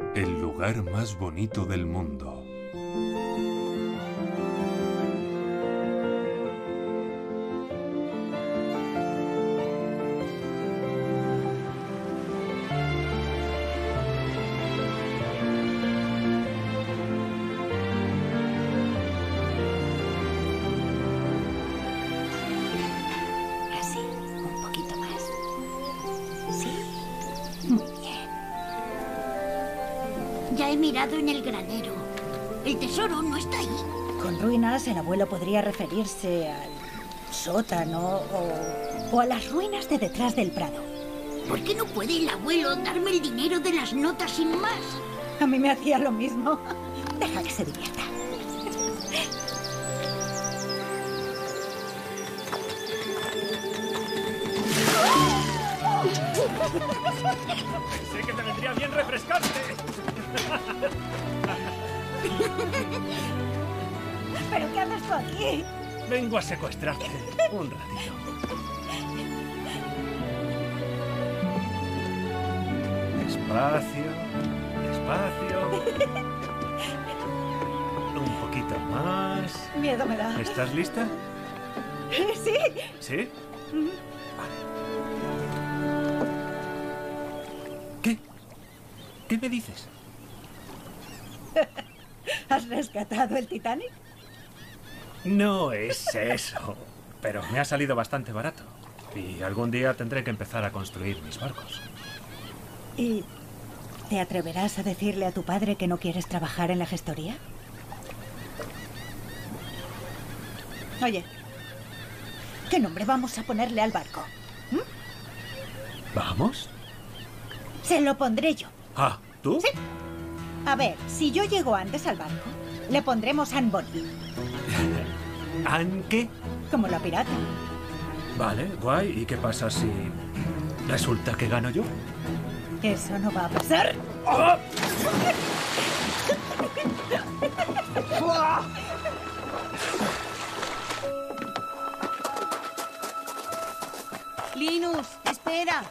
El lugar más bonito del mundo. Así, un poquito más. Sí, muy bien. Ya he mirado en el granero. El tesoro no está ahí. Con ruinas, el abuelo podría referirse al sótano o a las ruinas de detrás del prado. ¿Por qué no puede el abuelo darme el dinero de las notas sin más? A mí me hacía lo mismo. Deja que se divierta. Pensé que te vendría bien refrescarte. ¿Pero qué haces tú aquí? Vengo a secuestrarte un ratito. Despacio, despacio. Un poquito más. Miedo me da. ¿Estás lista? Sí. ¿Sí? ¿Qué? ¿Qué me dices? ¿Has rescatado el Titanic? No es eso, pero me ha salido bastante barato. Y algún día tendré que empezar a construir mis barcos. ¿Y te atreverás a decirle a tu padre que no quieres trabajar en la gestoría? Oye, ¿qué nombre vamos a ponerle al barco? ¿Vamos? Se lo pondré yo. Ah, ¿tú? Sí. A ver, si yo llego antes al barco, le pondremos Anne Bonny. ¿An qué? Como la pirata. Vale, guay. ¿Y qué pasa si resulta que gano yo? Eso no va a pasar. ¡Ah! Linus, espera.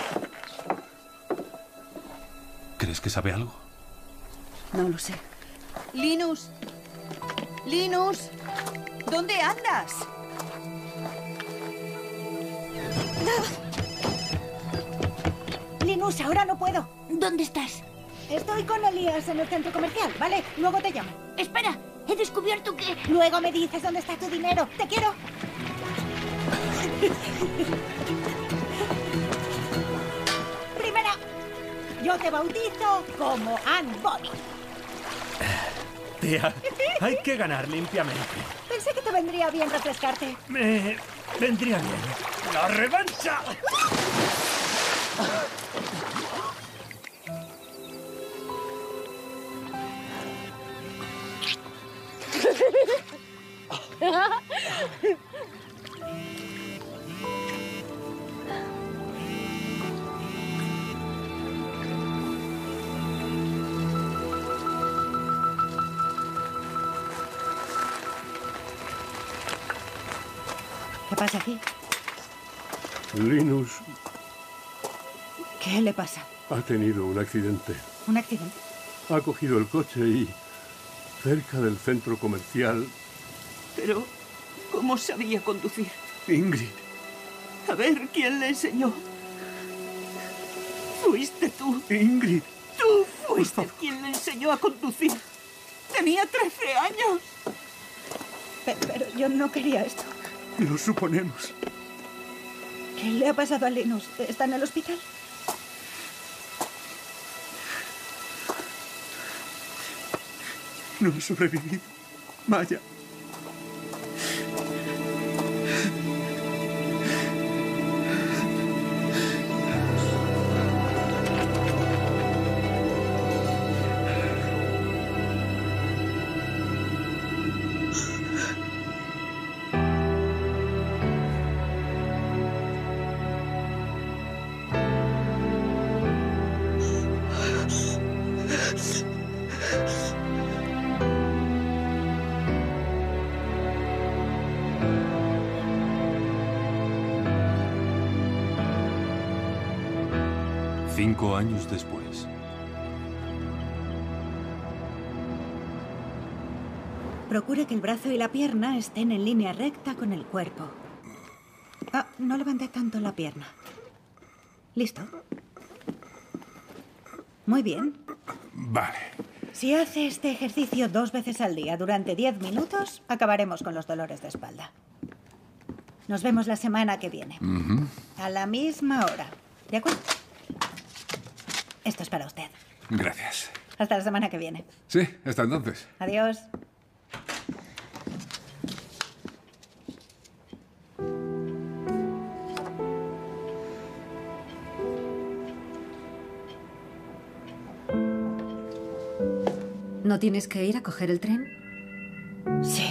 ¿Crees que sabe algo? No lo sé. Linus. Linus. ¿Dónde andas? Linus, ahora no puedo. ¿Dónde estás? Estoy con Elías en el centro comercial, ¿vale? Luego te llamo. Espera, he descubierto que... Luego me dices dónde está tu dinero. ¡Te quiero! Primera, yo te bautizo como Anne Bonny. Tía, hay que ganar limpiamente. Pensé que te vendría bien refrescarte. Me vendría bien. ¡La revancha! ¿Qué pasa aquí? Linus ¿Qué le pasa? ha tenido un accidente. ¿Un accidente? Ha cogido el coche y, cerca del centro comercial, Pero, ¿cómo sabía conducir? Ingrid. A ver, ¿quién le enseñó? Fuiste tú. Ingrid. Tú fuiste quien le enseñó a conducir. Tenía 13 años. Pero yo no quería esto. Lo suponemos. ¿Qué le ha pasado a Linus? ¿Está en el hospital? No ha sobrevivido. Vaya. Cinco años después. Procure que el brazo y la pierna estén en línea recta con el cuerpo. Ah, no levante tanto la pierna. ¿Listo? Muy bien. Vale. Si hace este ejercicio 2 veces al día durante 10 minutos, acabaremos con los dolores de espalda. Nos vemos la semana que viene. A la misma hora. ¿De acuerdo? Esto es para usted. Gracias. Hasta la semana que viene. Sí, hasta entonces. Adiós. ¿No tienes que ir a coger el tren? Sí.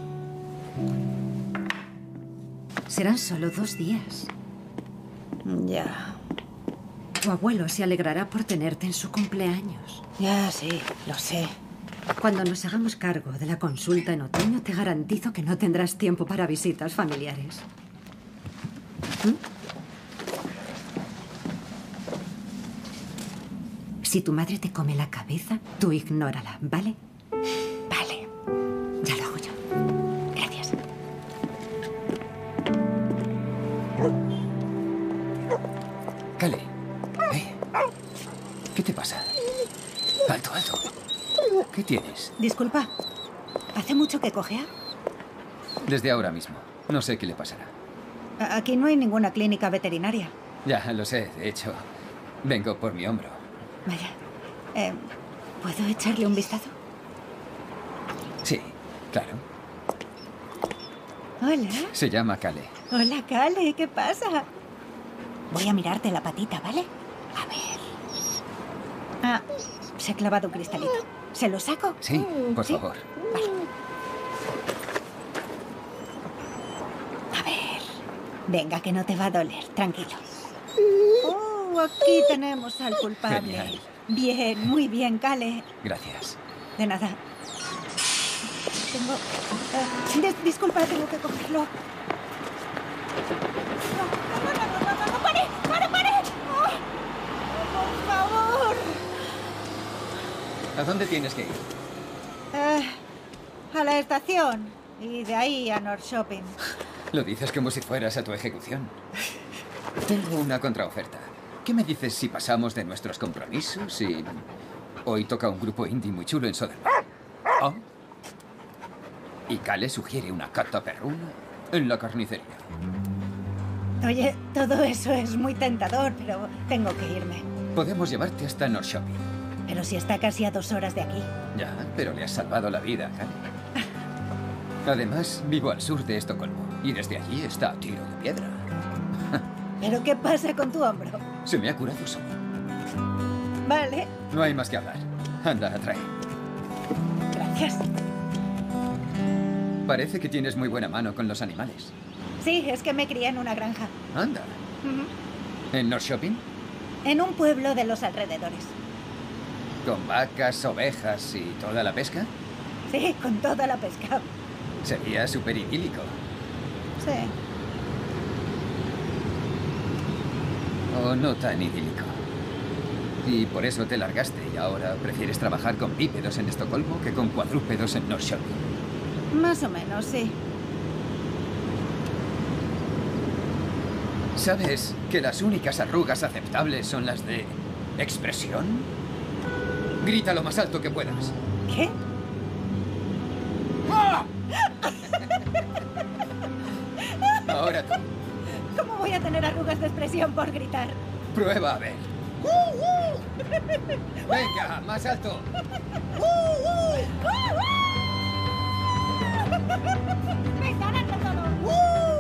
Serán solo 2 días. Ya. Tu abuelo se alegrará por tenerte en su cumpleaños. Ya, sí, lo sé. Cuando nos hagamos cargo de la consulta en otoño, te garantizo que no tendrás tiempo para visitas familiares. Si tu madre te come la cabeza, tú ignórala, ¿vale? Vale. Ya lo hago yo. Gracias. Calais. ¿Qué te pasa? Alto, alto. ¿Qué tienes? Disculpa. ¿Hace mucho que cojea? Desde ahora mismo. No sé qué le pasará. Aquí no hay ninguna clínica veterinaria. Ya, lo sé. De hecho, vengo por mi hombro. Vaya. ¿Puedo echarle un vistazo? Sí, claro. Hola. Se llama Calais. Hola, Cale. ¿Qué pasa? Voy a mirarte la patita, ¿vale? A ver. Ah, se ha clavado un cristalito. ¿Se lo saco? Sí, por ¿Sí? favor. Vale. A ver. Venga, que no te va a doler. Tranquilo. Oh, aquí tenemos al culpable. Genial. Bien, muy bien, Cale. Gracias. De nada. Tengo... disculpa, tengo que cogerlo. No, pare, pare, pare. Oh, por favor. ¿A dónde tienes que ir? A la estación. Y de ahí a North Shopping. Lo dices como si fueras a tu ejecución. Tengo una contraoferta. ¿Qué me dices si pasamos de nuestros compromisos y... Hoy toca un grupo indie muy chulo en Soderbergh. Oh. Y Calais sugiere una cata perruna en la carnicería. Oye, todo eso es muy tentador, pero tengo que irme. Podemos llevarte hasta North Shopping. Pero si está casi a 2 horas de aquí. Ya, pero le has salvado la vida, Calais. Además, vivo al sur de Estocolmo y desde allí está a tiro de piedra. ¿Pero qué pasa con tu hombro? Se me ha curado solo. Vale, No hay más que hablar. Anda, atrae. gracias. Parece que tienes muy buena mano con los animales. Sí, es que me crié en una granja. Anda. ¿En North Shopping? En un pueblo de los alrededores. ¿Con vacas, ovejas y toda la pesca? Sí, con toda la pesca. Sería súper idílico. Sí. O no tan idílico. Y por eso te largaste y ahora prefieres trabajar con bípedos en Estocolmo que con cuadrúpedos en North Shopping. Más o menos, sí. ¿Sabes que las únicas arrugas aceptables son las de expresión? Grita lo más alto que puedas. ¿Qué? Ahora tú. ¿Cómo voy a tener arrugas de expresión por gritar? Prueba a ver. Venga, más alto. ¡Venga, dale todo!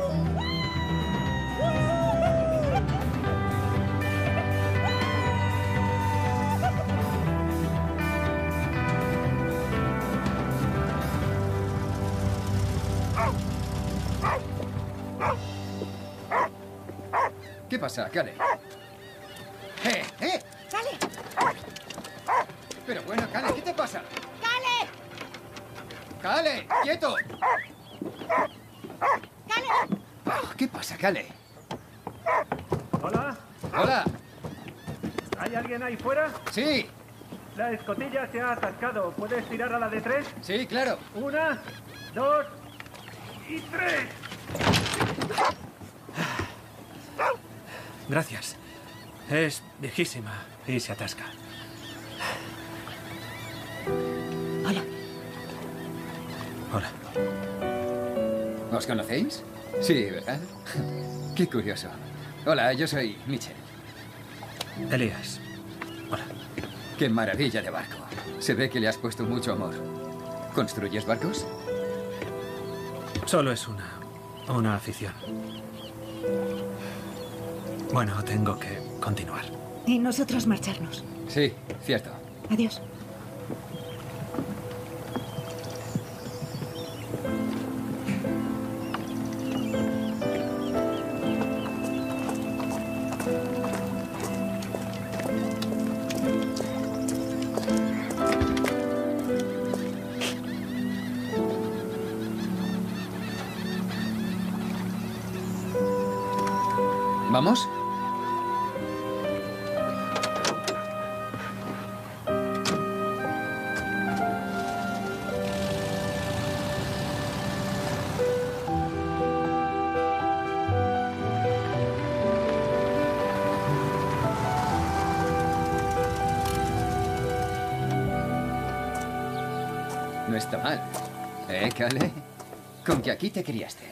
¿Qué pasa, Calais? ¡Eh! ¡Cale! Pero bueno, Calais, ¿qué te pasa? ¡Cale! ¡Calais! ¡Quieto! ¡Cale! ¿Qué pasa, Calais? Hola, ¡Hola! ¿hay alguien ahí fuera? ¡Sí! La escotilla se ha atascado. ¿Puedes tirar a la de 3? Sí, claro. 1, 2 y 3. Gracias. Es viejísima y se atasca. Hola. Hola. ¿Os conocéis? Sí, ¿verdad? Qué curioso. Hola, yo soy Mitchell. Elías. Hola. Qué maravilla de barco. Se ve que le has puesto mucho amor. ¿Construyes barcos? Solo es una afición. Bueno, tengo que continuar. Y nosotros marcharnos. Sí, cierto. Adiós. ¿Vamos? No está mal. Cale? Con que aquí te criaste.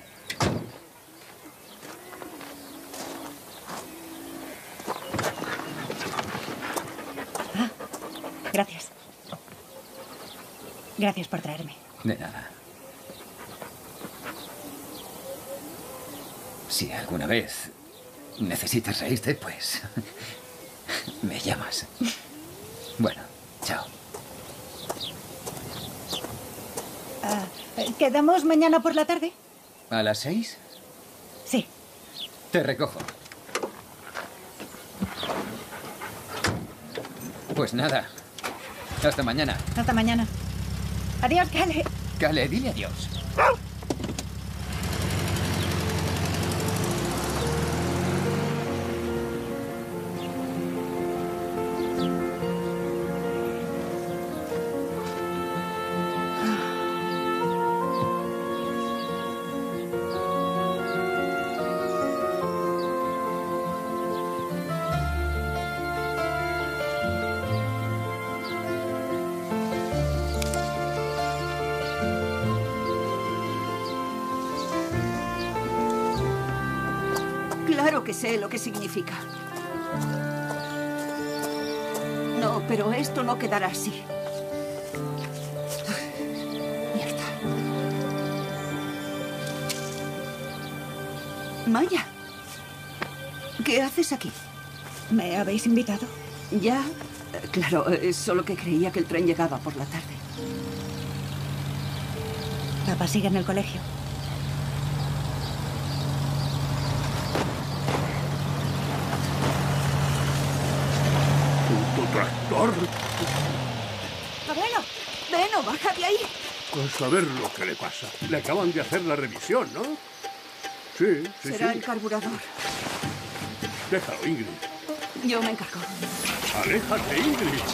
Gracias. Gracias por traerme. De nada. Si alguna vez necesitas reírte, pues me llamas. Bueno, chao. ¿Quedamos mañana por la tarde? ¿A las 6? Sí. Te recojo. Pues nada. Hasta mañana. Hasta mañana. Adiós, Cale. Cale, dile adiós. Claro que sé lo que significa. No, pero esto no quedará así. Mierda. Maya, ¿qué haces aquí? ¿Me habéis invitado? Ya, claro, solo que creía que el tren llegaba por la tarde. Papá sigue en el colegio. ¿Puto tractor? ¡Abuelo! Beno, baja de ahí. Pues a ver lo que le pasa. Le acaban de hacer la revisión, ¿no? Sí, sí, Será sí. el carburador. Déjalo, Ingrid. Yo me encargo. ¡Aléjate, Ingrid!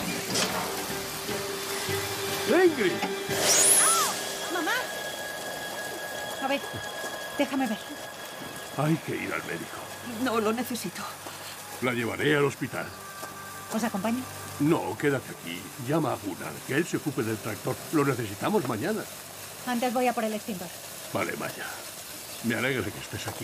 ¡Ingrid! ¡Mamá! A ver, déjame ver. Hay que ir al médico. No lo necesito. La llevaré al hospital. ¿Os acompaño? No, quédate aquí. Llama a Gunnar, que él se ocupe del tractor. Lo necesitamos mañana. Antes voy a por el extintor. Vale, Maya. Me alegra que estés aquí.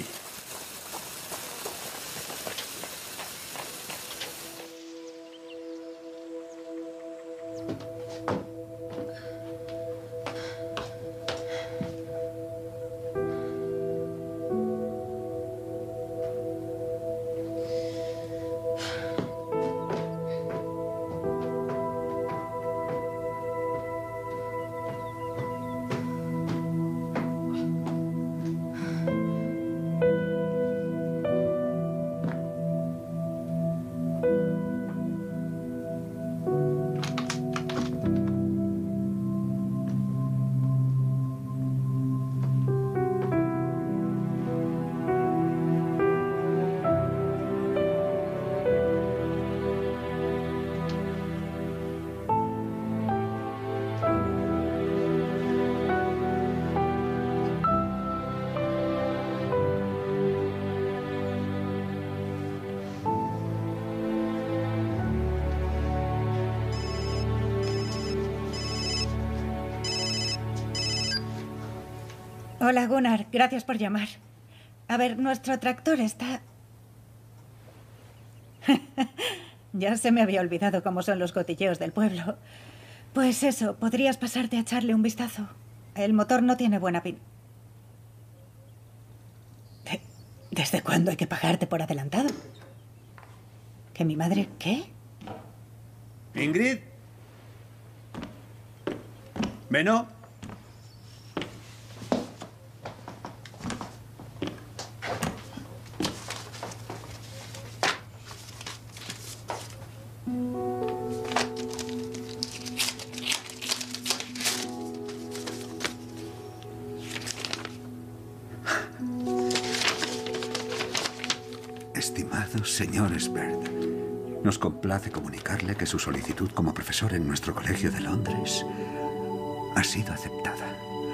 Hola, Gunnar. Gracias por llamar. A ver, nuestro tractor está... Ya se me había olvidado cómo son los cotilleos del pueblo. Pues eso, podrías pasarte a echarle un vistazo. El motor no tiene buena pin... ¿Desde cuándo hay que pagarte por adelantado? ¿Que mi madre qué? ¿Ingrid? ¿Beno? Estimado señor Sberg, nos complace comunicarle que su solicitud como profesor en nuestro colegio de Londres ha sido aceptada.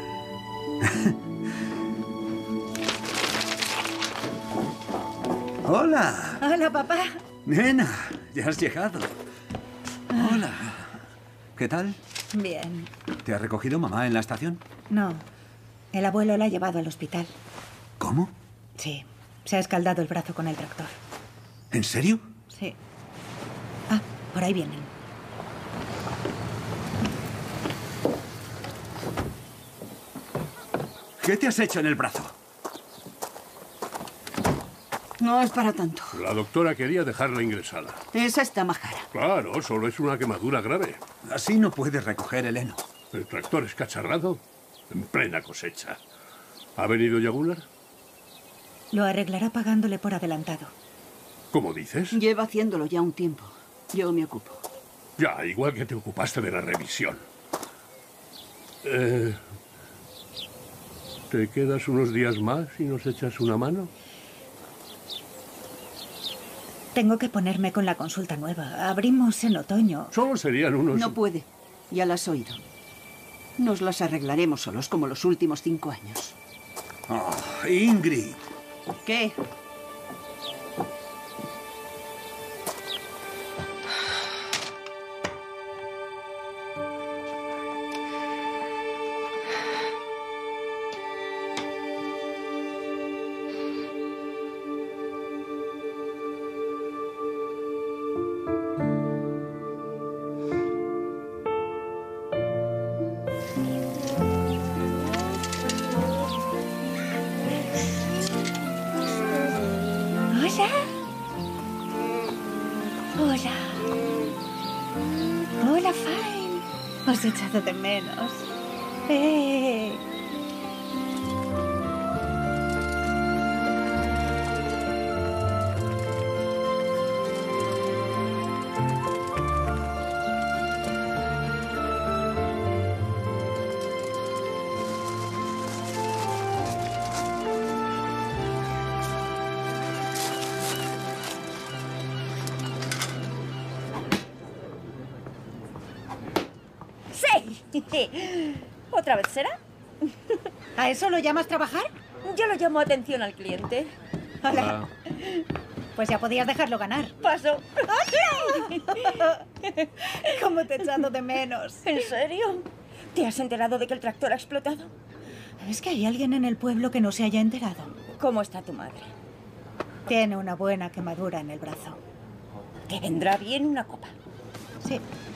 ¡Hola! Hola, papá. Nena, ya has llegado. Hola. ¿Qué tal? Bien. ¿Te ha recogido mamá en la estación? No, el abuelo la ha llevado al hospital. ¿Cómo? Sí, se ha escaldado el brazo con el tractor. ¿En serio? Sí. Ah, por ahí vienen. ¿Qué te has hecho en el brazo? No es para tanto. La doctora quería dejarla ingresada. Esa está majara. Claro, solo es una quemadura grave. Así no puedes recoger el heno. El tractor es cacharrado en plena cosecha. ¿Ha venido ya Gunnar? Lo arreglará pagándole por adelantado. ¿Cómo dices? Lleva haciéndolo ya un tiempo. Yo me ocupo. Ya, igual que te ocupaste de la revisión. ¿Te quedas unos días más y nos echas una mano? Tengo que ponerme con la consulta nueva. Abrimos en otoño. Solo serían unos... No puede. Ya la has oído. Nos las arreglaremos solos como los últimos 5 años. Oh, Ingrid. ¿Qué? Hola. Hola, Fine. Os he echado de menos. ¿Otra vez será? ¿A eso lo llamas trabajar? Yo lo llamo atención al cliente. Hola. Pues ya podías dejarlo ganar. Paso. ¿Cómo te he echado de menos? ¿En serio? ¿Te has enterado de que el tractor ha explotado? ¿Es que hay alguien en el pueblo que no se haya enterado? ¿Cómo está tu madre? Tiene una buena quemadura en el brazo. Te vendrá bien una copa. Sí.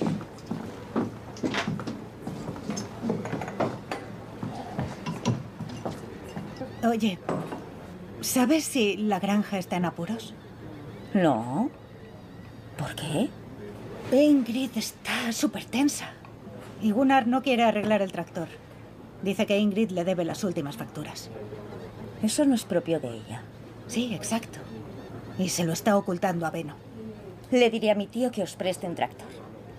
Oye, ¿sabes si la granja está en apuros? No. ¿Por qué? Ingrid está súper tensa. Y Gunnar no quiere arreglar el tractor. Dice que Ingrid le debe las últimas facturas. Eso no es propio de ella. Sí, exacto. Y se lo está ocultando a Beno. Le diré a mi tío que os preste un tractor.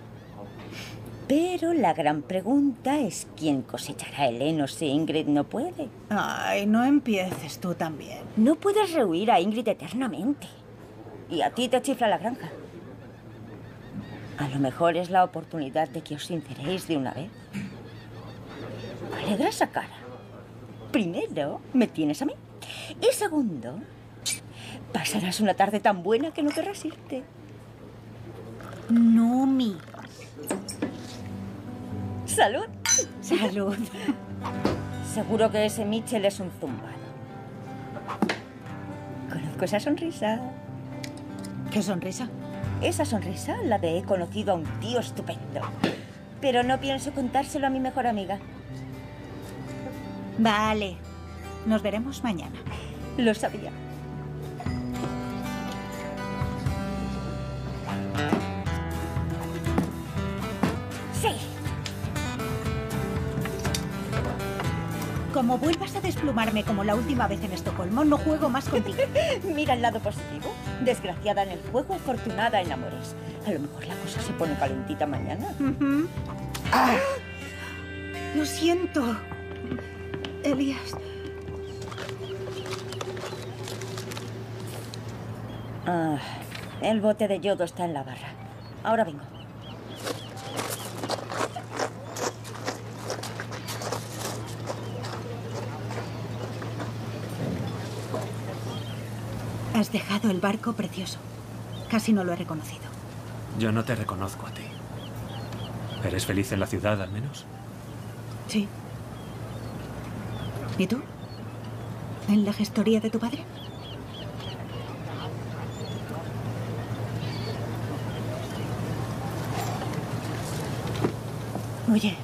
Pero la gran pregunta es quién cosechará el heno si Ingrid no puede. Ay, no empieces tú también. No puedes rehuir a Ingrid eternamente. Y a ti te chifla la granja. A lo mejor es la oportunidad de que os sinceréis de una vez. Alegra esa cara. Primero, me tienes a mí. Y segundo, pasarás una tarde tan buena que no querrás irte. No, ¡Salud! Salud. Seguro que ese Mitchell es un zumbado. Conozco esa sonrisa. ¿Qué sonrisa? Esa sonrisa, la de he conocido a un tío estupendo. Pero no pienso contárselo a mi mejor amiga. Vale. Nos veremos mañana. Lo sabía. Sí. Como vuelvas a desplumarme como la última vez en Estocolmo, no juego más contigo. Mira el lado positivo. Desgraciada en el juego, afortunada en amores. A lo mejor la cosa se pone calentita mañana. ¡Ah! Lo siento, Elías. El bote de yodo está en la barra. Ahora vengo. Has dejado el barco precioso. Casi no lo he reconocido. Yo no te reconozco a ti. ¿Eres feliz en la ciudad, al menos? Sí. ¿Y tú? ¿En la gestoría de tu padre? Oye,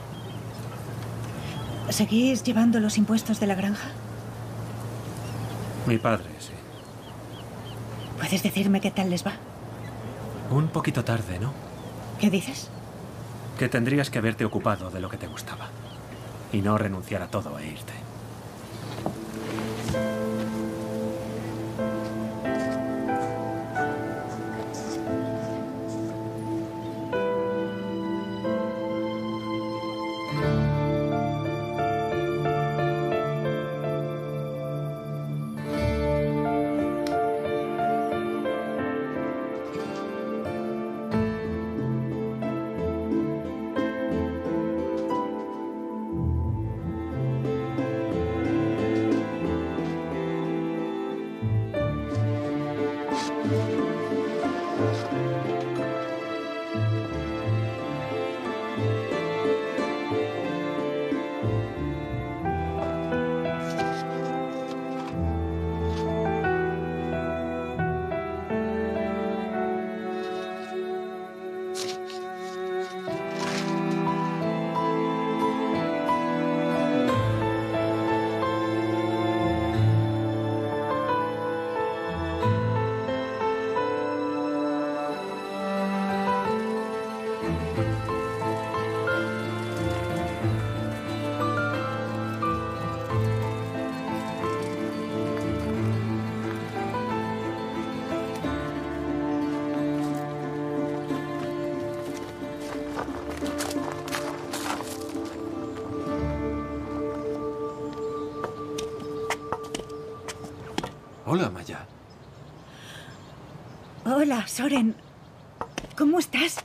¿seguís llevando los impuestos de la granja? Mi padre, sí. ¿Puedes decirme qué tal les va? Un poquito tarde, ¿no? ¿Qué dices? Que tendrías que haberte ocupado de lo que te gustaba. Y no renunciar a todo e irte. Hola, Maya. Hola, Soren. ¿Cómo estás?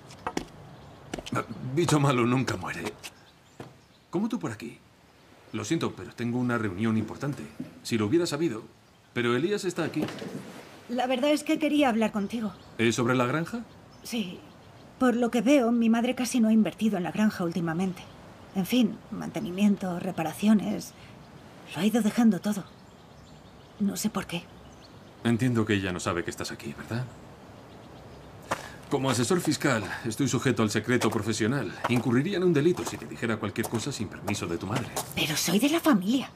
Bicho malo nunca muere. ¿Cómo tú por aquí? Lo siento, pero tengo una reunión importante. Si lo hubiera sabido. Pero Elías está aquí. La verdad es que quería hablar contigo. ¿Es sobre la granja? Sí. Por lo que veo, mi madre casi no ha invertido en la granja últimamente. En fin, mantenimiento, reparaciones. Lo ha ido dejando todo. No sé por qué. Entiendo que ella no sabe que estás aquí, ¿verdad? Como asesor fiscal, estoy sujeto al secreto profesional. Incurriría en un delito si te dijera cualquier cosa sin permiso de tu madre. Pero soy de la familia.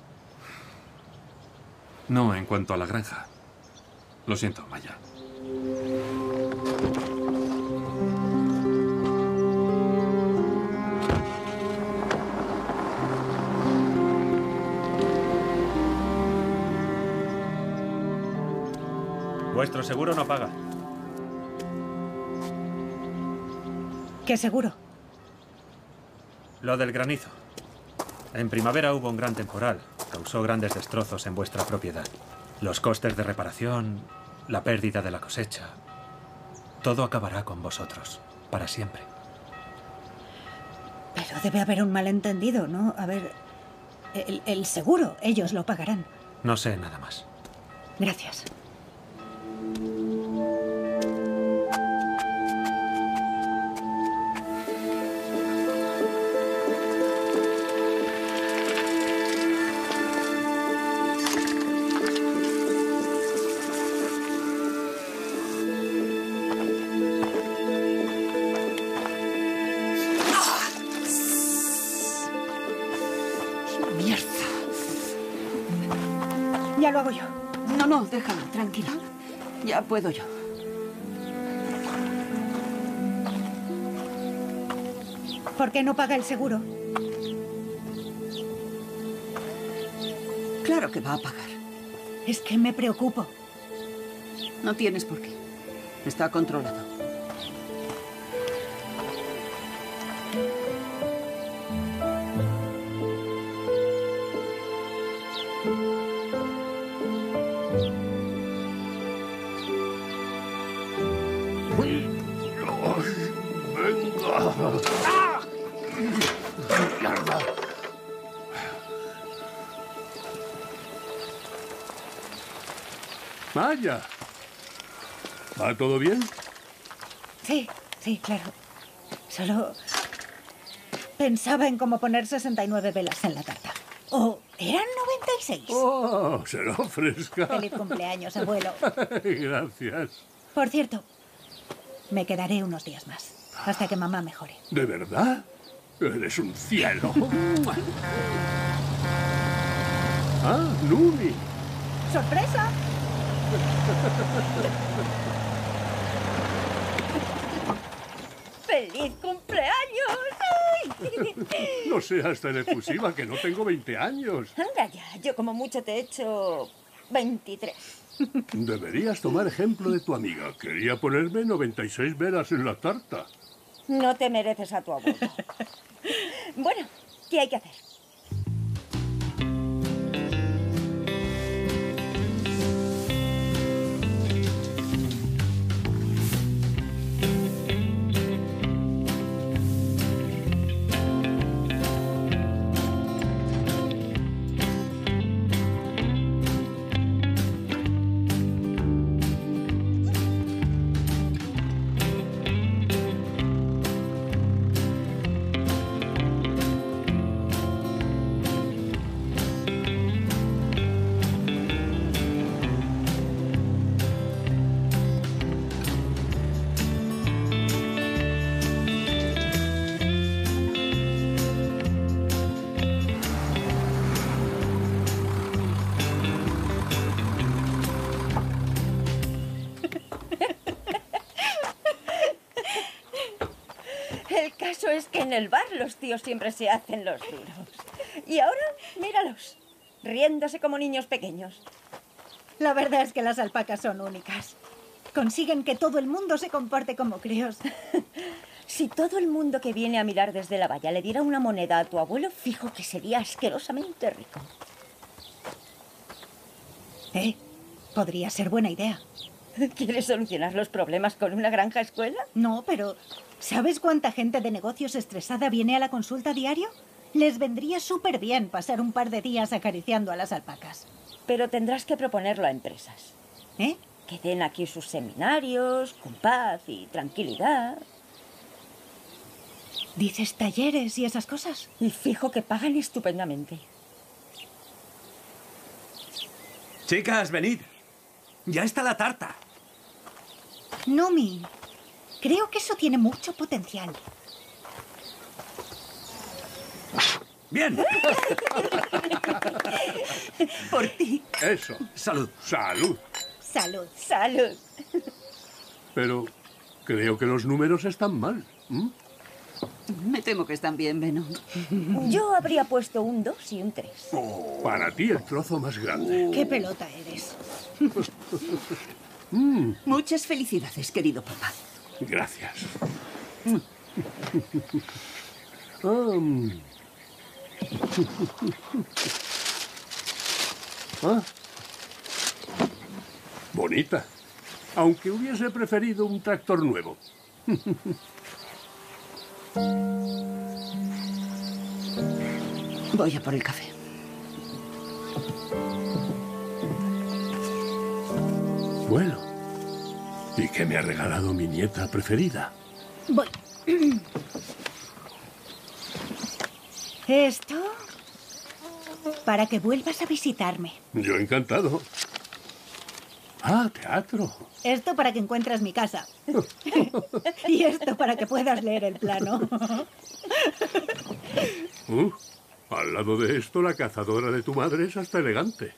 No en cuanto a la granja. Lo siento, Maya. Vuestro seguro no paga. ¿Qué seguro? Lo del granizo. En primavera hubo un gran temporal. Causó grandes destrozos en vuestra propiedad. Los costes de reparación, la pérdida de la cosecha. Todo acabará con vosotros, para siempre. Pero debe haber un malentendido, ¿no? A ver, el seguro, ellos lo pagarán. No sé nada más. Gracias. Ya lo hago yo. No, no, déjalo, tranquilo. Ya puedo yo. ¿Por qué no paga el seguro? Claro que va a pagar. Es que me preocupo. No tienes por qué. Está controlado. ¡Mierda! Vaya. ¿Va todo bien? Sí, claro. Solo pensaba en cómo poner 69 velas en la tarta. ¿O eran 96? ¡Oh, será fresca! Feliz cumpleaños, abuelo. Gracias. Por cierto, me quedaré unos días más, hasta que mamá mejore. ¿De verdad? Eres un cielo. ¡Ah, Lumi! ¡Sorpresa! ¡Feliz cumpleaños! ¡Ay! No seas tan efusiva, que no tengo 20 años. Anda ya, yo como mucho te he hecho 23. Deberías tomar ejemplo de tu amiga. Quería ponerme 96 velas en la tarta. No te mereces a tu abuelo. Bueno, ¿qué hay que hacer? El caso es que en el bar los tíos siempre se hacen los duros. Y ahora, míralos, riéndose como niños pequeños. La verdad es que las alpacas son únicas. Consiguen que todo el mundo se comporte como críos. Si todo el mundo que viene a mirar desde la valla le diera una moneda a tu abuelo, fijo que sería asquerosamente rico. Podría ser buena idea. ¿Quieres solucionar los problemas con una granja escuela? No, pero ¿sabes cuánta gente de negocios estresada viene a la consulta diario? Les vendría súper bien pasar un par de días acariciando a las alpacas. Pero tendrás que proponerlo a empresas. Que den aquí sus seminarios, con paz y tranquilidad. ¿Dices talleres y esas cosas? Y fijo que pagan estupendamente. Chicas, venid. Ya está la tarta. Numi, creo que eso tiene mucho potencial. Bien. Por ti. Eso. Salud. Salud. Salud. Salud. Pero creo que los números están mal. Me temo que están bien, Beno. Yo habría puesto un 2 y un 3. Para ti el trozo más grande. ¡Qué pelota eres! Muchas felicidades, querido papá. Gracias. Bonita. Aunque hubiese preferido un tractor nuevo. Voy a por el café. Bueno, ¿y qué me ha regalado mi nieta preferida? Voy. Esto para que vuelvas a visitarme. Yo encantado. Ah, teatro. Esto para que encuentres mi casa. Y esto para que puedas leer el plano. Al lado de esto, la cazadora de tu madre es hasta elegante.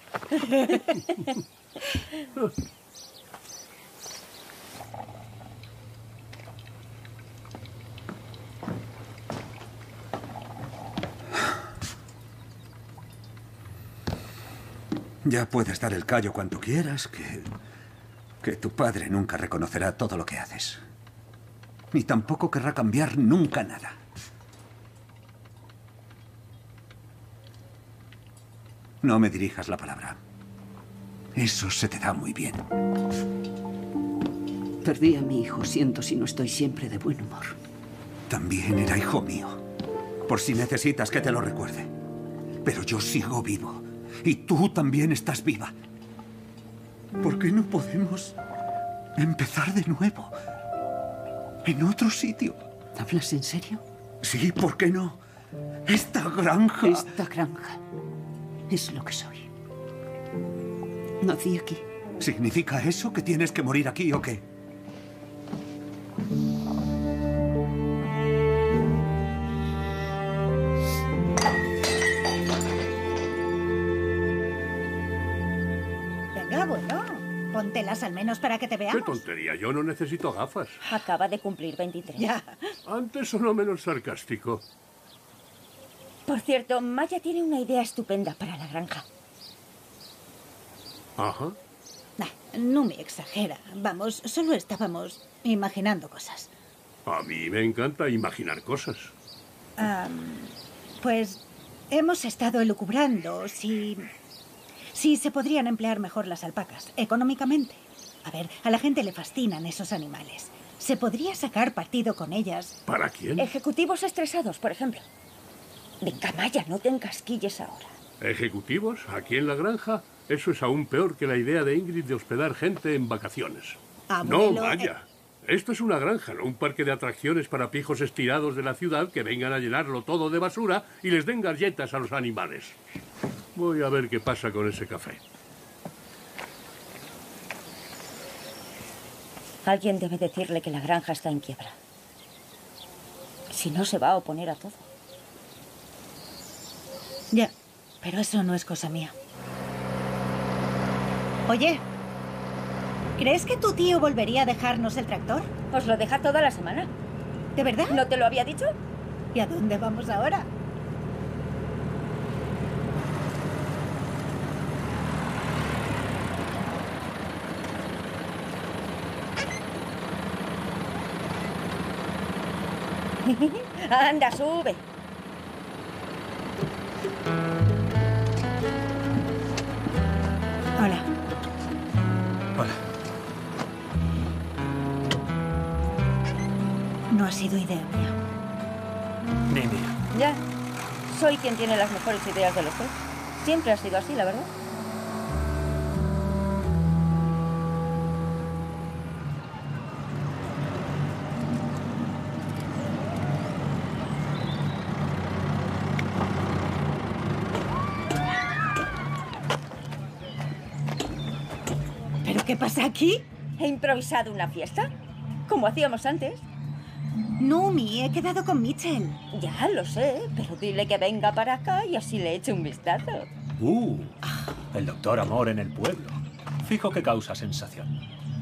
Ya puedes dar el callo cuanto quieras, que tu padre nunca reconocerá todo lo que haces. Ni tampoco querrá cambiar nunca nada. No me dirijas la palabra. Eso se te da muy bien. Perdí a mi hijo. Siento si no estoy siempre de buen humor. También era hijo mío. Por si necesitas que te lo recuerde. Pero yo sigo vivo. Y tú también estás viva. ¿Por qué no podemos empezar de nuevo? En otro sitio. ¿Hablas en serio? Sí, ¿por qué no? Esta granja. Esta granja es lo que soy. Nací aquí. ¿Significa eso que tienes que morir aquí o qué? Venga, bueno, póntelas al menos para que te veamos. ¡Qué tontería! Yo no necesito gafas. Acaba de cumplir 23. Ya. Antes sonó menos sarcástico. Por cierto, Maya tiene una idea estupenda para la granja. Ajá. No me exagera. Vamos, solo estábamos imaginando cosas. A mí me encanta imaginar cosas. Pues hemos estado elucubrando si se podrían emplear mejor las alpacas, económicamente. A ver, a la gente le fascinan esos animales. ¿Se podría sacar partido con ellas? ¿Para quién? Ejecutivos estresados, por ejemplo. Venga, Maya, no te encasquilles ahora. ¿Ejecutivos? ¿Aquí en la granja? Eso es aún peor que la idea de Ingrid de hospedar gente en vacaciones. Abuelo, No, Maya. Esto es una granja, no un parque de atracciones para pijos estirados de la ciudad que vengan a llenarlo todo de basura y les den galletas a los animales. Voy a ver qué pasa con ese café. Alguien debe decirle que la granja está en quiebra. Si no, se va a oponer a todo. Ya, pero eso no es cosa mía. Oye, ¿crees que tu tío volvería a dejarnos el tractor? ¿Os lo deja toda la semana? ¿De verdad? ¿No te lo había dicho? ¿Y a dónde vamos ahora? Anda, sube. Hola. Hola. No ha sido idea mía. Ni mía. Ya. Soy quien tiene las mejores ideas de los tres. Siempre ha sido así, la verdad. ¿Pero qué pasa aquí? He improvisado una fiesta, como hacíamos antes. Numi, he quedado con Mitchell. Ya lo sé, pero dile que venga para acá y así le eche un vistazo. El doctor Amor en el pueblo. Fijo que causa sensación.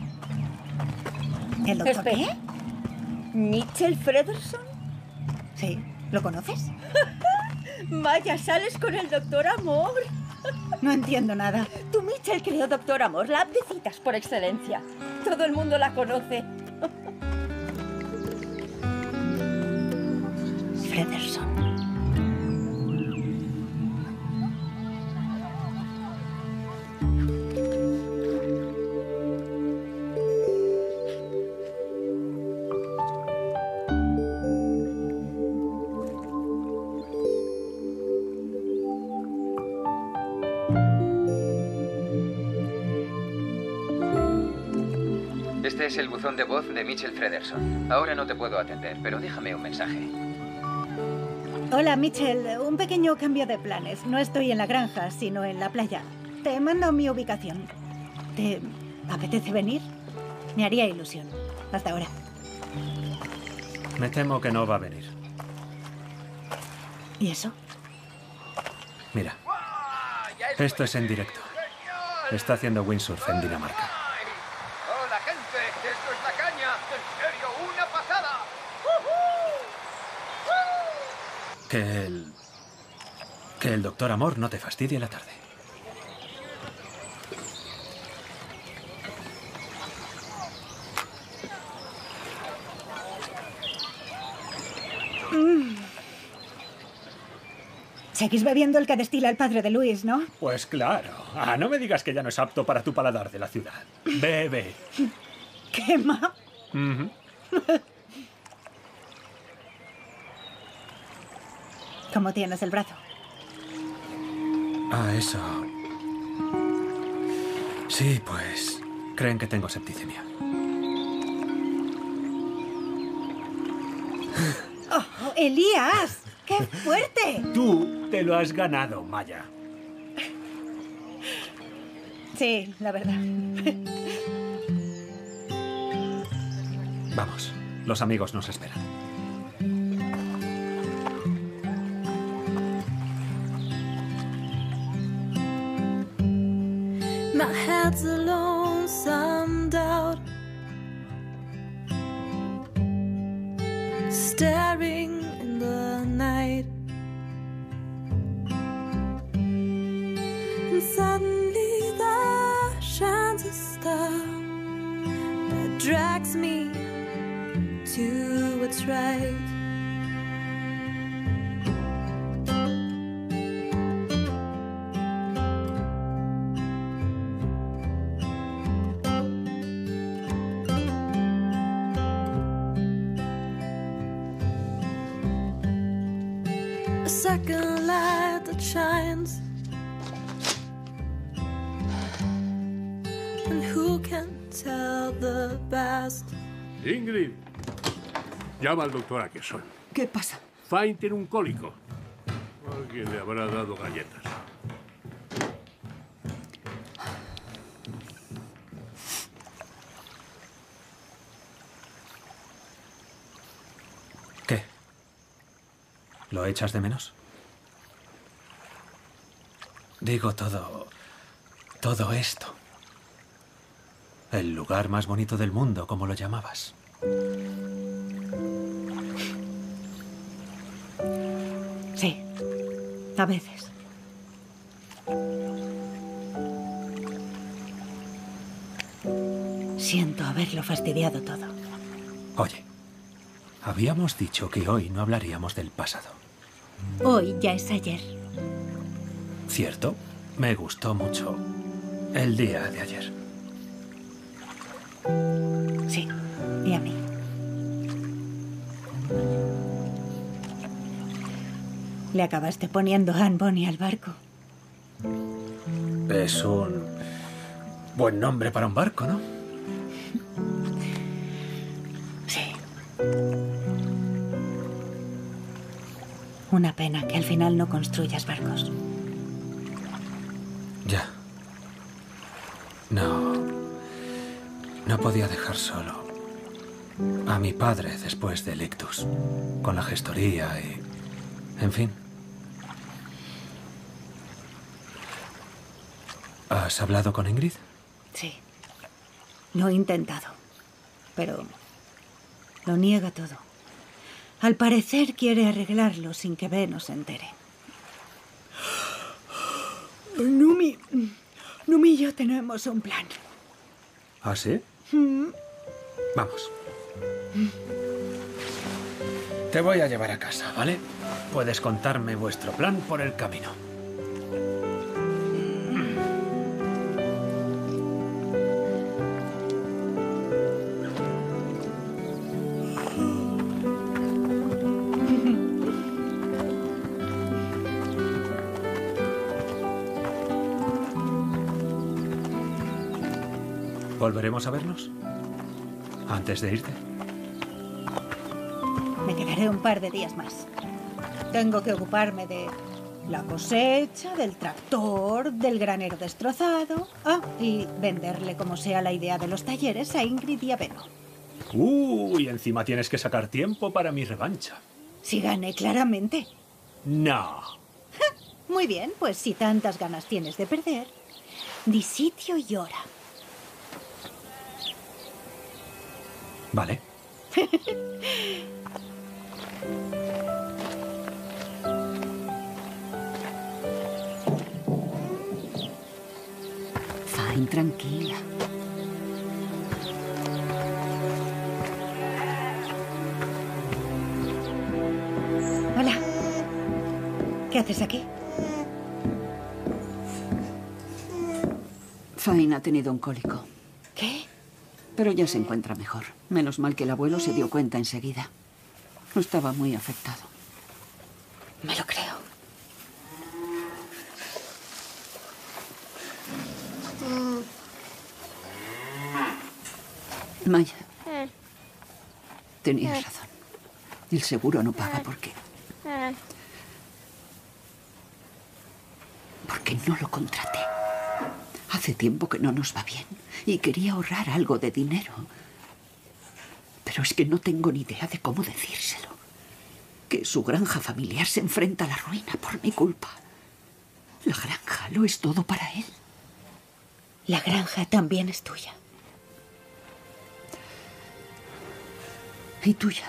¿El doctor Espera. qué? ¿Mitchell Frederson? Sí. ¿Lo conoces? Vaya, sales con el doctor Amor. No entiendo nada. Tu Mitchell creó Doctor Amor, la app de citas por excelencia. Todo el mundo la conoce. Frederson. Este es el buzón de voz de Mitchell Frederson. Ahora no te puedo atender, pero déjame un mensaje. Hola, Mitchell. Un pequeño cambio de planes. No estoy en la granja, sino en la playa. Te mando mi ubicación. ¿Te apetece venir? Me haría ilusión. Hasta ahora. Me temo que no va a venir. ¿Y eso? Mira, esto es en directo. Está haciendo windsurf en Dinamarca. ¡Hola, gente! ¡Esto es la caña! ¡En serio, una pasada! Que el doctor Amor no te fastidie la tarde. Seguís bebiendo el que destila el padre de Luis, ¿no? Pues claro. Ah, no me digas que ya no es apto para tu paladar de la ciudad. Bebe. Quema. ¿Cómo tienes el brazo? Ah, eso. Sí, pues creen que tengo septicemia. ¡Oh, Elías! ¡Qué fuerte! Tú te lo has ganado, Maya. Sí, la verdad. Vamos, los amigos nos esperan. My head's a lonesome doubt, staring in the night, and suddenly there shines a star that drags me to its right. A second light that shines, and who can tell the best? Ingrid, llama al doctor Ackerson. ¿Qué pasa? Fine tiene un cólico. Alguien le habrá dado galletas. ¿Qué? ¿Lo echas de menos? Digo todo esto. El lugar más bonito del mundo, como lo llamabas. Sí, a veces. Siento haberlo fastidiado todo. Oye, habíamos dicho que hoy no hablaríamos del pasado. Hoy ya es ayer. ¿Cierto? Me gustó mucho el día de ayer. Sí, y a mí. Le acabaste poniendo Anne Bonny al barco. Es un buen nombre para un barco, ¿no? Sí. Una pena que al final no construyas barcos. Ya. No podía dejar solo a mi padre después del ictus, con la gestoría y... En fin. ¿Has hablado con Ingrid? Sí. Lo he intentado, pero lo niega todo. Al parecer quiere arreglarlo sin que Ben se entere. Numi y yo tenemos un plan. ¿Ah, sí? Vamos. Te voy a llevar a casa, ¿vale? Puedes contarme vuestro plan por el camino. ¿Volveremos a vernos? ¿Antes de irte? Me quedaré un par de días más. Tengo que ocuparme de la cosecha, del tractor, del granero destrozado. Ah, y venderle como sea la idea de los talleres a Ingrid y a Benno. Y encima tienes que sacar tiempo para mi revancha. Si gané claramente. No. Muy bien, pues si tantas ganas tienes de perder, di sitio y hora. Vale. Fine, tranquila. Hola. ¿Qué haces aquí? Fine ha tenido un cólico. ¿Qué? Pero ya se encuentra mejor. Menos mal que el abuelo se dio cuenta enseguida. Estaba muy afectado. Me lo creo. Maya, tenías razón. El seguro no paga porque no lo contraté. Hace tiempo que no nos va bien y quería ahorrar algo de dinero. Pero es que no tengo ni idea de cómo decírselo. Que su granja familiar se enfrenta a la ruina por mi culpa. La granja lo es todo para él. La granja también es tuya. ¿Y tuya?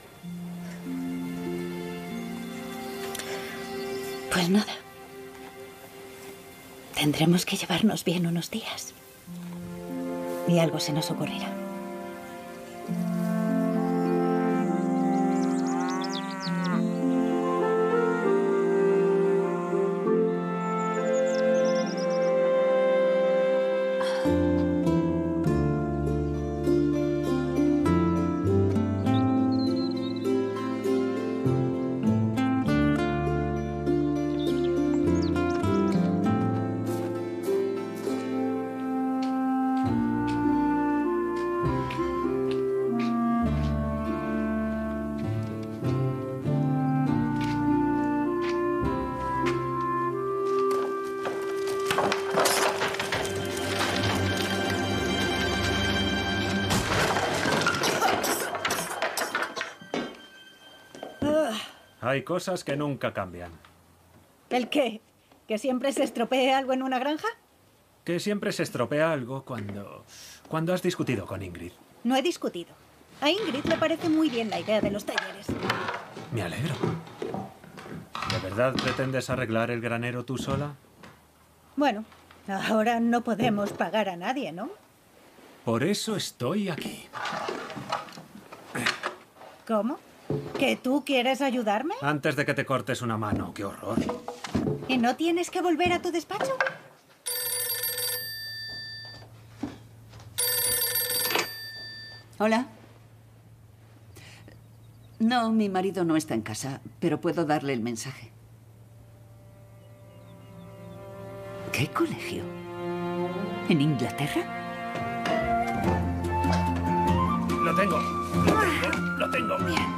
Pues nada. Tendremos que llevarnos bien unos días. Y algo se nos ocurrirá. Hay cosas que nunca cambian. ¿El qué? ¿Que siempre se estropee algo en una granja? Que siempre se estropea algo cuando has discutido con Ingrid. No he discutido. A Ingrid le parece muy bien la idea de los talleres. Me alegro. ¿De verdad pretendes arreglar el granero tú sola? Bueno, ahora no podemos pagar a nadie, ¿no? Por eso estoy aquí. ¿Cómo? ¿Que tú quieres ayudarme? Antes de que te cortes una mano. ¡Qué horror! ¿Y no tienes que volver a tu despacho? Hola. No, mi marido no está en casa, pero puedo darle el mensaje. ¿Qué colegio? ¿En Inglaterra? Lo tengo. Lo tengo. Bien.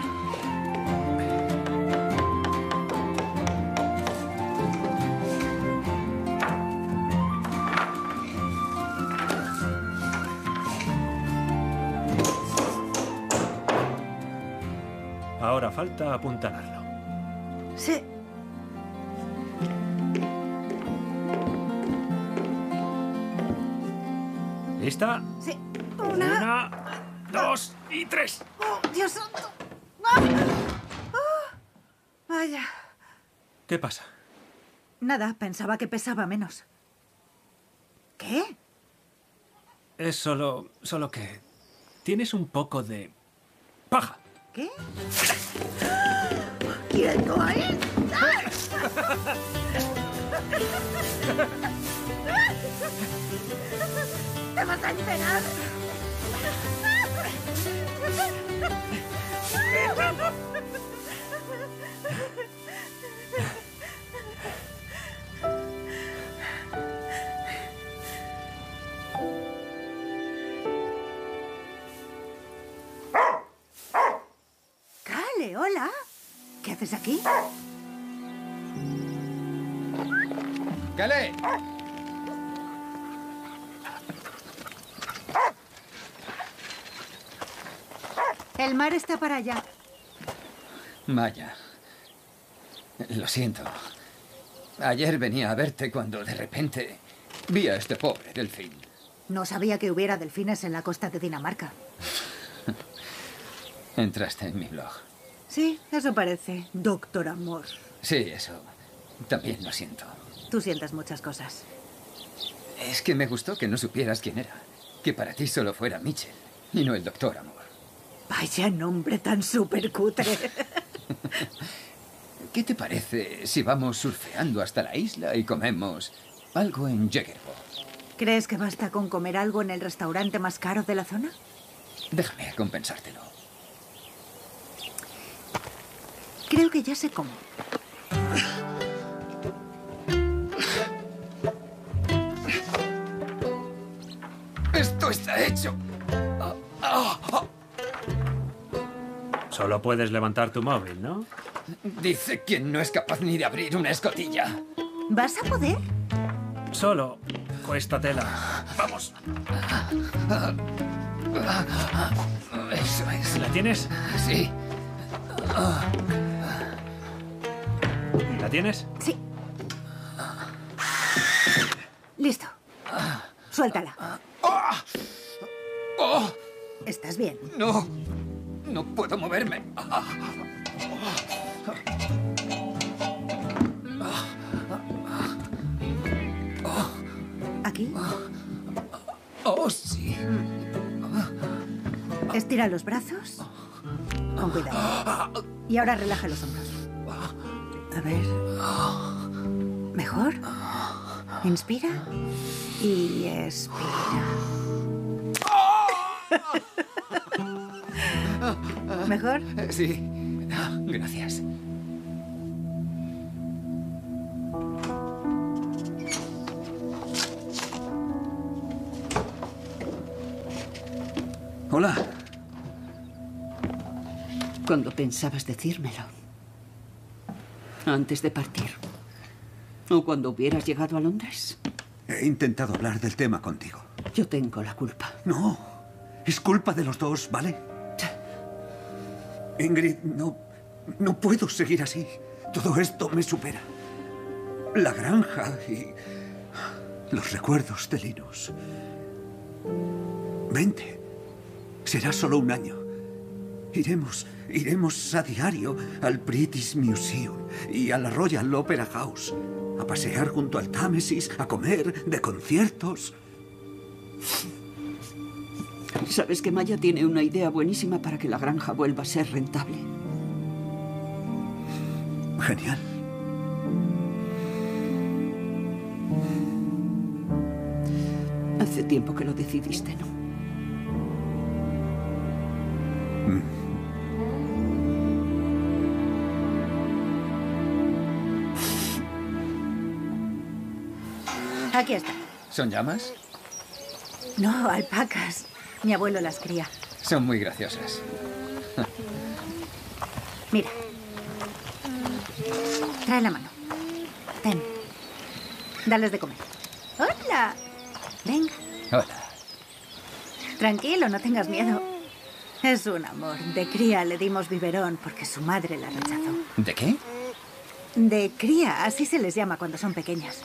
Ahora falta apuntalarlo. Sí. ¿Lista? Sí. Una, dos y tres. ¡Oh, Dios santo! ¡Ah! ¡Oh! Vaya. ¿Qué pasa? Nada, pensaba que pesaba menos. ¿Qué? Es solo que tienes un poco de paja. ¿Qué? ¡Quieto ahí! ¡Te vas a enterar! Cale, hola. ¿Qué haces aquí? ¡Cale! El mar está para allá. Maya. Lo siento. Ayer venía a verte cuando de repente vi a este pobre delfín. No sabía que hubiera delfines en la costa de Dinamarca. Entraste en mi blog. Sí, eso parece. Doctor Amor. Sí, eso. También lo siento. Tú sientes muchas cosas. Es que me gustó que no supieras quién era. Que para ti solo fuera Mitchell y no el Doctor Amor. Vaya nombre tan súper cutre. ¿Qué te parece si vamos surfeando hasta la isla y comemos algo en Jägerbro? ¿Crees que basta con comer algo en el restaurante más caro de la zona? Déjame compensártelo. Creo que ya sé cómo. ¡Esto está hecho! Solo puedes levantar tu móvil, ¿no? Dice quien no es capaz ni de abrir una escotilla. ¿Vas a poder? Solo cuéstatela. ¡Vamos! Eso es. ¿La tienes? Sí. ¿La tienes? Sí. Listo. Suéltala. ¿Estás bien? No. No puedo moverme. ¿Aquí? Oh, sí. Estira los brazos. Con cuidado. Y ahora relaja los hombros. A ver. ¿Mejor? Inspira. Y expira. ¿Mejor? Sí. Gracias. Hola. ¿Cuándo pensabas decírmelo? ¿Antes de partir? ¿O cuando hubieras llegado a Londres? He intentado hablar del tema contigo. Yo tengo la culpa. No. Es culpa de los dos, ¿vale? Ingrid, no puedo seguir así. Todo esto me supera. La granja y los recuerdos de Linus. Vente. Será solo un año. Iremos a diario al British Museum y a la Royal Opera House. A pasear junto al Támesis, a comer, de conciertos. ¿Sabes que Maya tiene una idea buenísima para que la granja vuelva a ser rentable? Genial. Hace tiempo que lo decidiste, ¿no? Aquí está. ¿Son llamas? No, alpacas. Mi abuelo las cría. Son muy graciosas. Mira. Trae la mano. Ten. Dales de comer. ¡Hola! Venga. Hola. Tranquilo, no tengas miedo. Es un amor. De cría le dimos biberón porque su madre la rechazó. ¿De qué? De cría, así se les llama cuando son pequeñas.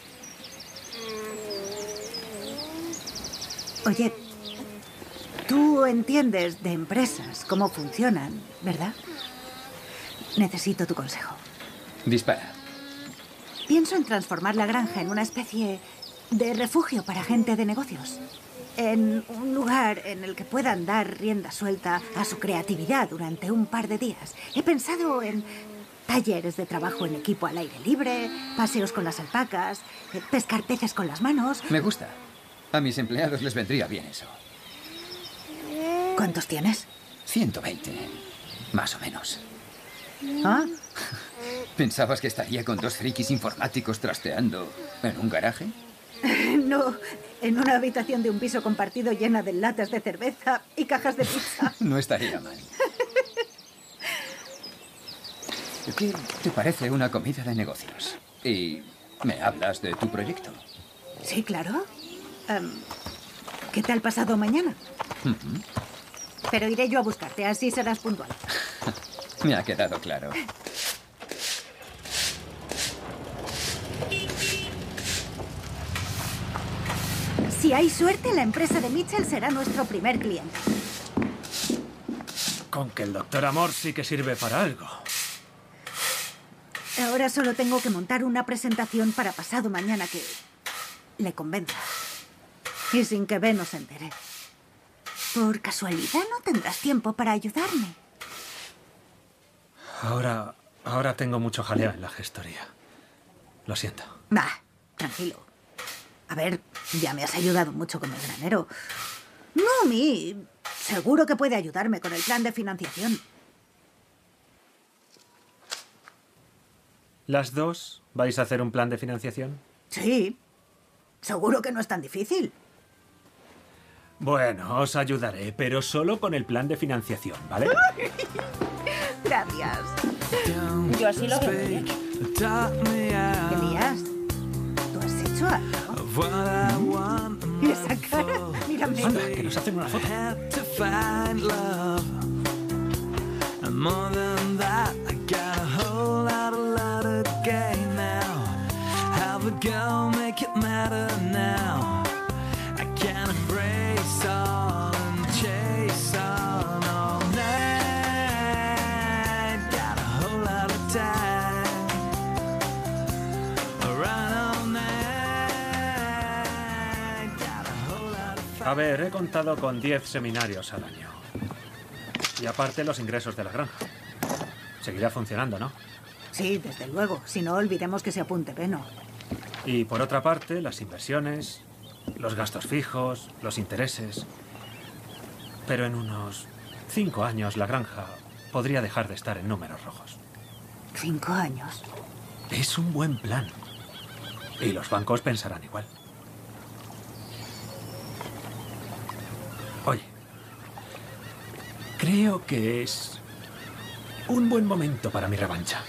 Oye, tú entiendes de empresas, cómo funcionan, ¿verdad? Necesito tu consejo. Dispara. Pienso en transformar la granja en una especie de refugio para gente de negocios. En un lugar en el que puedan dar rienda suelta a su creatividad durante un par de días. He pensado en talleres de trabajo en equipo al aire libre, paseos con las alpacas, pescar peces con las manos. Me gusta. A mis empleados les vendría bien eso. ¿Cuántos tienes? 120, más o menos. Ah. ¿Pensabas que estaría con dos frikis informáticos trasteando en un garaje? No, en una habitación de un piso compartido llena de latas de cerveza y cajas de pizza. No estaría mal. ¿Qué te parece una comida de negocios? ¿Y me hablas de tu proyecto? Sí, claro. ¿Qué tal pasado mañana? Pero iré yo a buscarte, así serás puntual. Me ha quedado claro. Si hay suerte, la empresa de Mitchell será nuestro primer cliente. Con que el doctor Amor sí que sirve para algo. Ahora solo tengo que montar una presentación para pasado mañana que le convenza. Y sin que Ben se entere. Por casualidad, ¿no tendrás tiempo para ayudarme? Ahora tengo mucho jaleo en la gestoría. Lo siento. Bah, tranquilo. A ver, ya me has ayudado mucho con el granero. Numi, seguro que puede ayudarme con el plan de financiación. ¿Las dos vais a hacer un plan de financiación? Sí. Seguro que no es tan difícil. Bueno, os ayudaré, pero solo con el plan de financiación, ¿vale? Gracias. Yo así lo veo bien. Elías, ¿tú has hecho algo? ¿Y esa cara? Mírame. Anda, que nos hacen una foto. A ver, he contado con 10 seminarios al año. Y aparte los ingresos de la granja. Seguirá funcionando, ¿no? Sí, desde luego. Si no, olvidemos que se apunte Beno. Y por otra parte, las inversiones, los gastos fijos, los intereses. Pero en unos 5 años la granja podría dejar de estar en números rojos. 5 años. Es un buen plan. Y los bancos pensarán igual. Oye, creo que es un buen momento para mi revancha.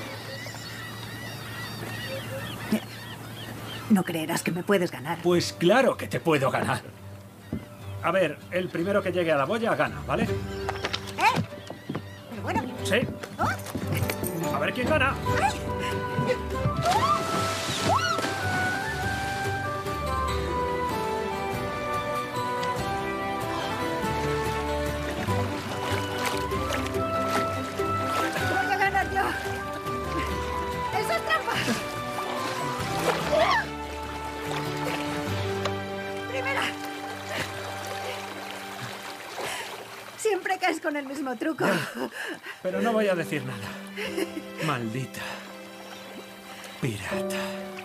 No creerás que me puedes ganar. Pues claro que te puedo ganar. A ver, el primero que llegue a la boya gana, ¿vale? Pero bueno. Sí. A ver quién gana. Voy a ganar yo. ¡Eso es trampa! Primera. Siempre caes con el mismo truco. Pero no voy a decir nada. Maldita pirata.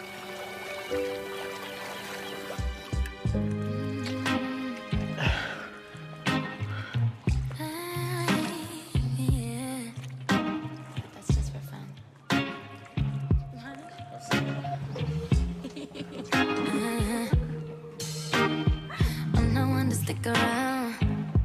I'm no one to stick around.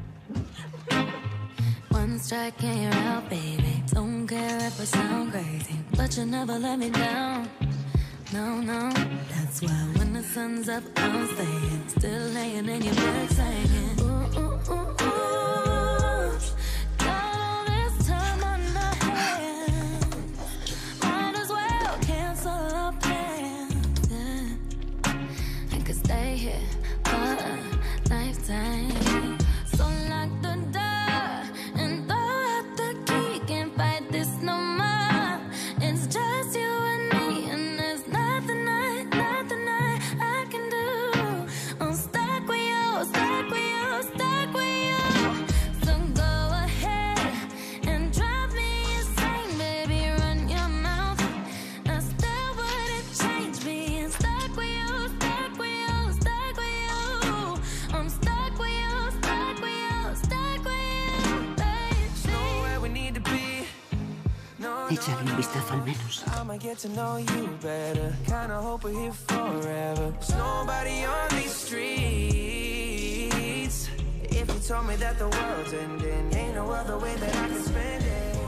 One strike and you're out, baby. Don't care if I sound crazy, but you never let me down. No, no. That's why when the sun's up, I'm staying. Still laying in your bed saying, ooh, ooh, ooh, ooh. Got all this time on my hands. Might as well cancel our plans. Yeah. I could stay here for a lifetime. So lock the door and throw out the key. Can't fight this no more. It's just you and me, and there's nothing I can do. I'm stuck with you, stuck with you, stuck with you. So go ahead and drive me insane, baby. Run your mouth. I still wouldn't change being stuck with you, stuck with you, stuck with you. I'm stuck with you, stuck with you, stuck with you, baby. Nowhere we need to be. Échale un vistazo al menos. I'ma get to know you better. Kinda hope we're here forever. There's nobody on these streets. If you told me that the world's ending, ain't no other way that I can spend it.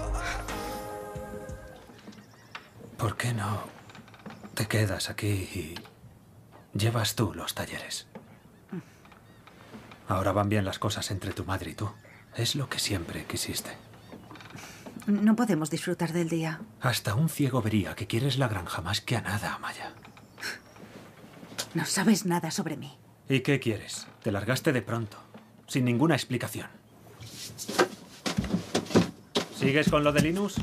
¿Por qué no te quedas aquí y llevas tú los talleres? Ahora van bien las cosas entre tu madre y tú. Es lo que siempre quisiste. No podemos disfrutar del día. Hasta un ciego vería que quieres la granja más que a nada, Amaya. No sabes nada sobre mí. ¿Y qué quieres? Te largaste de pronto, sin ninguna explicación. ¿Sigues con lo de Linus?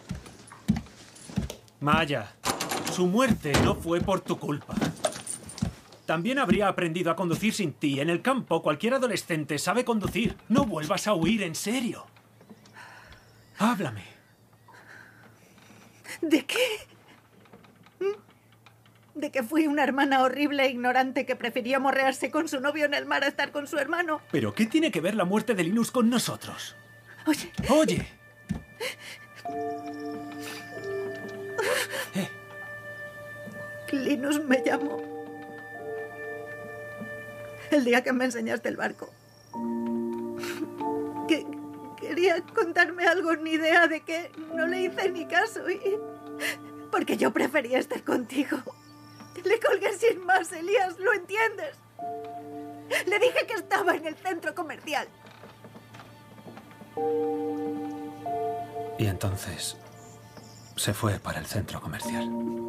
Maya, su muerte no fue por tu culpa. También habría aprendido a conducir sin ti. En el campo, cualquier adolescente sabe conducir. No vuelvas a huir, en serio. Háblame. ¿De qué? ¿De que fui una hermana horrible e ignorante que prefirió morrearse con su novio en el mar a estar con su hermano? ¿Pero qué tiene que ver la muerte de Linus con nosotros? Oye. ¡Oye! Linus me llamó. El día que me enseñaste el barco. Que quería contarme algo, ni idea de qué. No le hice ni caso porque yo prefería estar contigo. Le colgué sin más, Elías, ¿lo entiendes? Le dije que estaba en el centro comercial. Y entonces se fue para el centro comercial.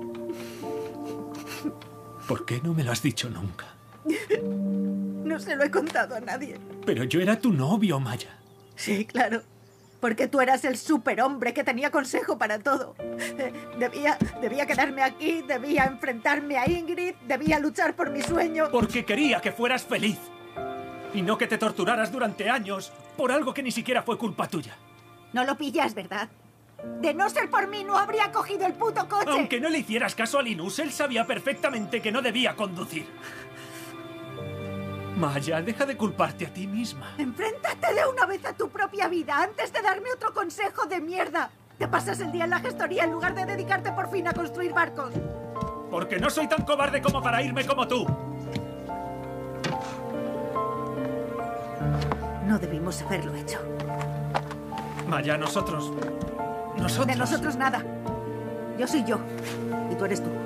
¿Por qué no me lo has dicho nunca? No se lo he contado a nadie. Pero yo era tu novio, Maya. Sí, claro. Porque tú eras el superhombre que tenía consejo para todo. Debía quedarme aquí, debía enfrentarme a Ingrid, debía luchar por mi sueño. Porque quería que fueras feliz. Y no que te torturaras durante años por algo que ni siquiera fue culpa tuya. No lo pillas, ¿verdad? De no ser por mí, no habría cogido el puto coche. Aunque no le hicieras caso a Linus, él sabía perfectamente que no debía conducir. Maya, deja de culparte a ti misma. Enfréntate de una vez a tu propia vida antes de darme otro consejo de mierda. Te pasas el día en la gestoría en lugar de dedicarte por fin a construir barcos. Porque no soy tan cobarde como para irme como tú. No debimos haberlo hecho. Maya, nosotros... De nosotros nada. Yo soy yo. Y tú eres tú.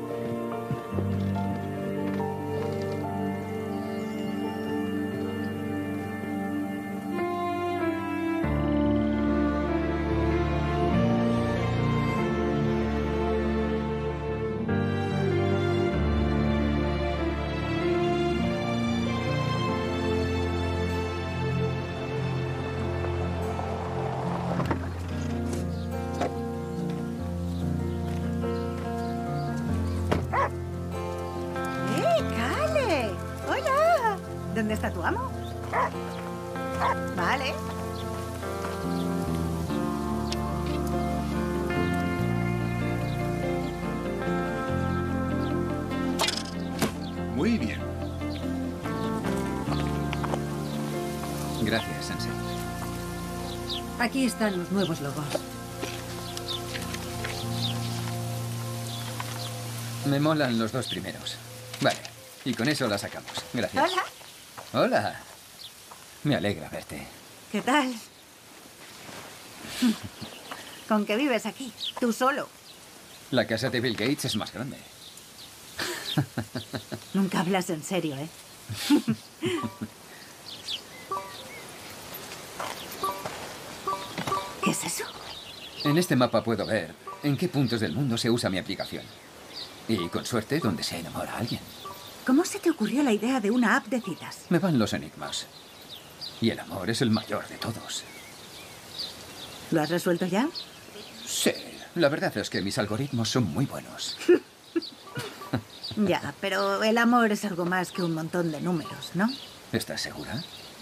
¿Dónde está tu amo? Vale. Muy bien. Gracias, Sensei. Aquí están los nuevos logos. Me molan los dos primeros. Vale, y con eso la sacamos. Gracias. Hola. Hola. Me alegra verte. ¿Qué tal? ¿Con qué vives aquí? ¿Tú solo? La casa de Bill Gates es más grande. Nunca hablas en serio, ¿eh? ¿Qué es eso? En este mapa puedo ver en qué puntos del mundo se usa mi aplicación. Y con suerte, donde se enamora a alguien. ¿Cómo se te ocurrió la idea de una app de citas? Me van los enigmas. Y el amor es el mayor de todos. ¿Lo has resuelto ya? Sí, la verdad es que mis algoritmos son muy buenos. Ya, pero el amor es algo más que un montón de números, ¿no? ¿Estás segura?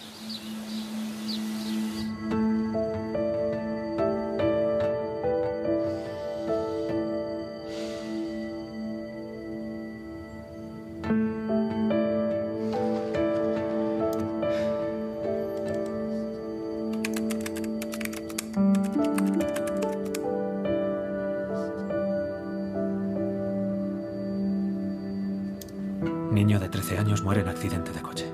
Niño de 13 años muere en accidente de coche.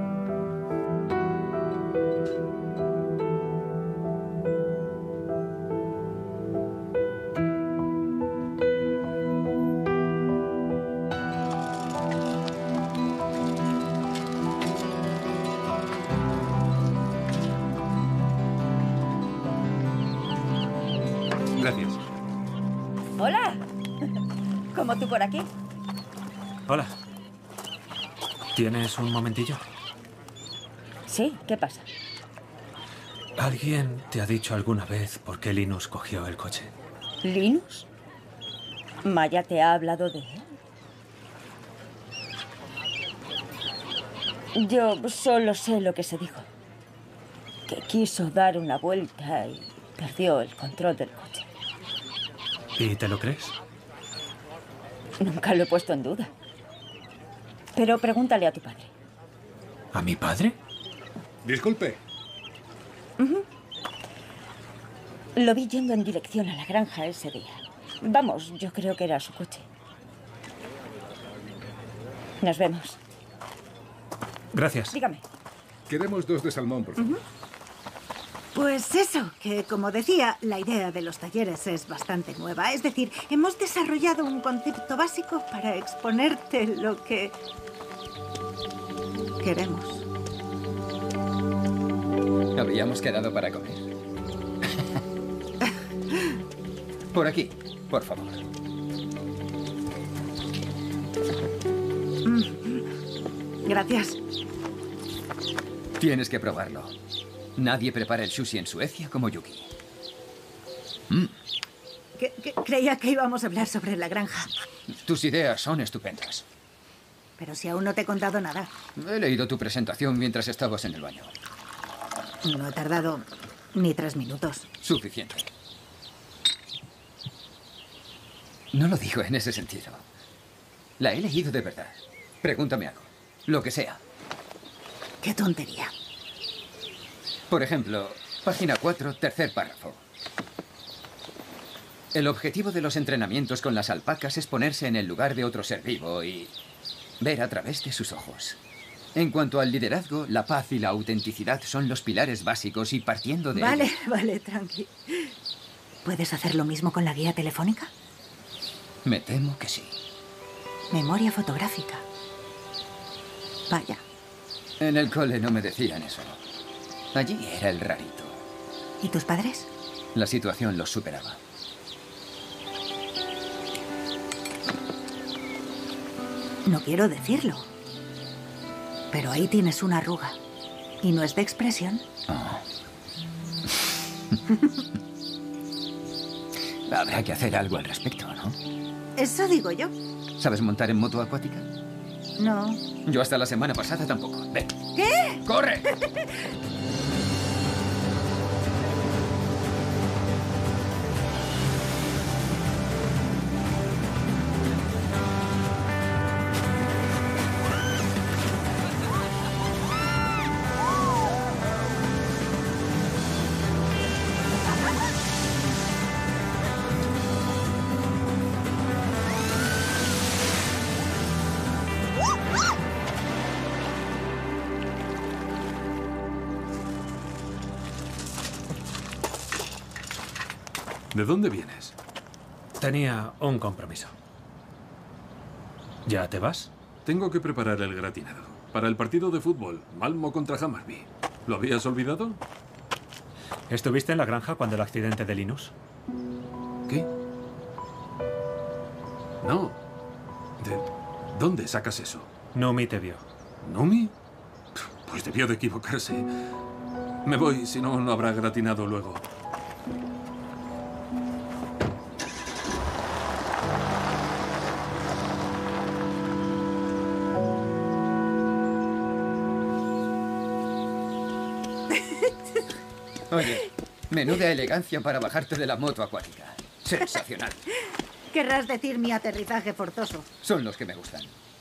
Gracias. Hola. ¿Cómo tú por aquí? Hola. ¿Tienes un momentillo? Sí, ¿qué pasa? ¿Alguien te ha dicho alguna vez por qué Linus cogió el coche? ¿Linus? ¿Maya te ha hablado de él? Yo solo sé lo que se dijo. Que quiso dar una vuelta y perdió el control del coche. ¿Y te lo crees? Nunca lo he puesto en duda. Pero pregúntale a tu padre. ¿A mi padre? Disculpe. Lo vi yendo en dirección a la granja ese día. Vamos, yo creo que era su coche. Nos vemos. Gracias. Dígame. Queremos 2 de salmón, por favor. Pues eso, que como decía, la idea de los talleres es bastante nueva. Es decir, hemos desarrollado un concepto básico para exponerte lo que queremos. Habíamos quedado para comer. Por aquí, por favor. Gracias. Tienes que probarlo. Nadie prepara el sushi en Suecia como Yuki. Creía que íbamos a hablar sobre la granja. Tus ideas son estupendas. Pero si aún no te he contado nada. He leído tu presentación mientras estabas en el baño. No he tardado ni 3 minutos. Suficiente. No lo digo en ese sentido. La he leído de verdad. Pregúntame algo. Lo que sea. Qué tontería. Por ejemplo, página 4, tercer párrafo. El objetivo de los entrenamientos con las alpacas es ponerse en el lugar de otro ser vivo y ver a través de sus ojos. En cuanto al liderazgo, la paz y la autenticidad son los pilares básicos y partiendo de ellos... Vale, tranqui. ¿Puedes hacer lo mismo con la guía telefónica? Me temo que sí. Memoria fotográfica. Vaya. En el cole no me decían eso. Allí era el rarito. ¿Y tus padres? La situación los superaba. No quiero decirlo, pero ahí tienes una arruga. ¿Y no es de expresión? Oh. Habrá que hacer algo al respecto, ¿no? Eso digo yo. ¿Sabes montar en moto acuática? No. Yo hasta la semana pasada tampoco. Ven. ¿Qué? ¡Corre! ¿De dónde vienes? Tenía un compromiso. ¿Ya te vas? Tengo que preparar el gratinado para el partido de fútbol, Malmo contra Hammarby. ¿Lo habías olvidado? ¿Estuviste en la granja cuando el accidente de Linus? ¿Qué? No. ¿De dónde sacas eso? Numi te vio. ¿Numi? Pues debió de equivocarse. Me voy, si no, no habrá gratinado luego. Oye, menuda elegancia para bajarte de la moto acuática. Sensacional. Querrás decir mi aterrizaje forzoso. Son los que me gustan.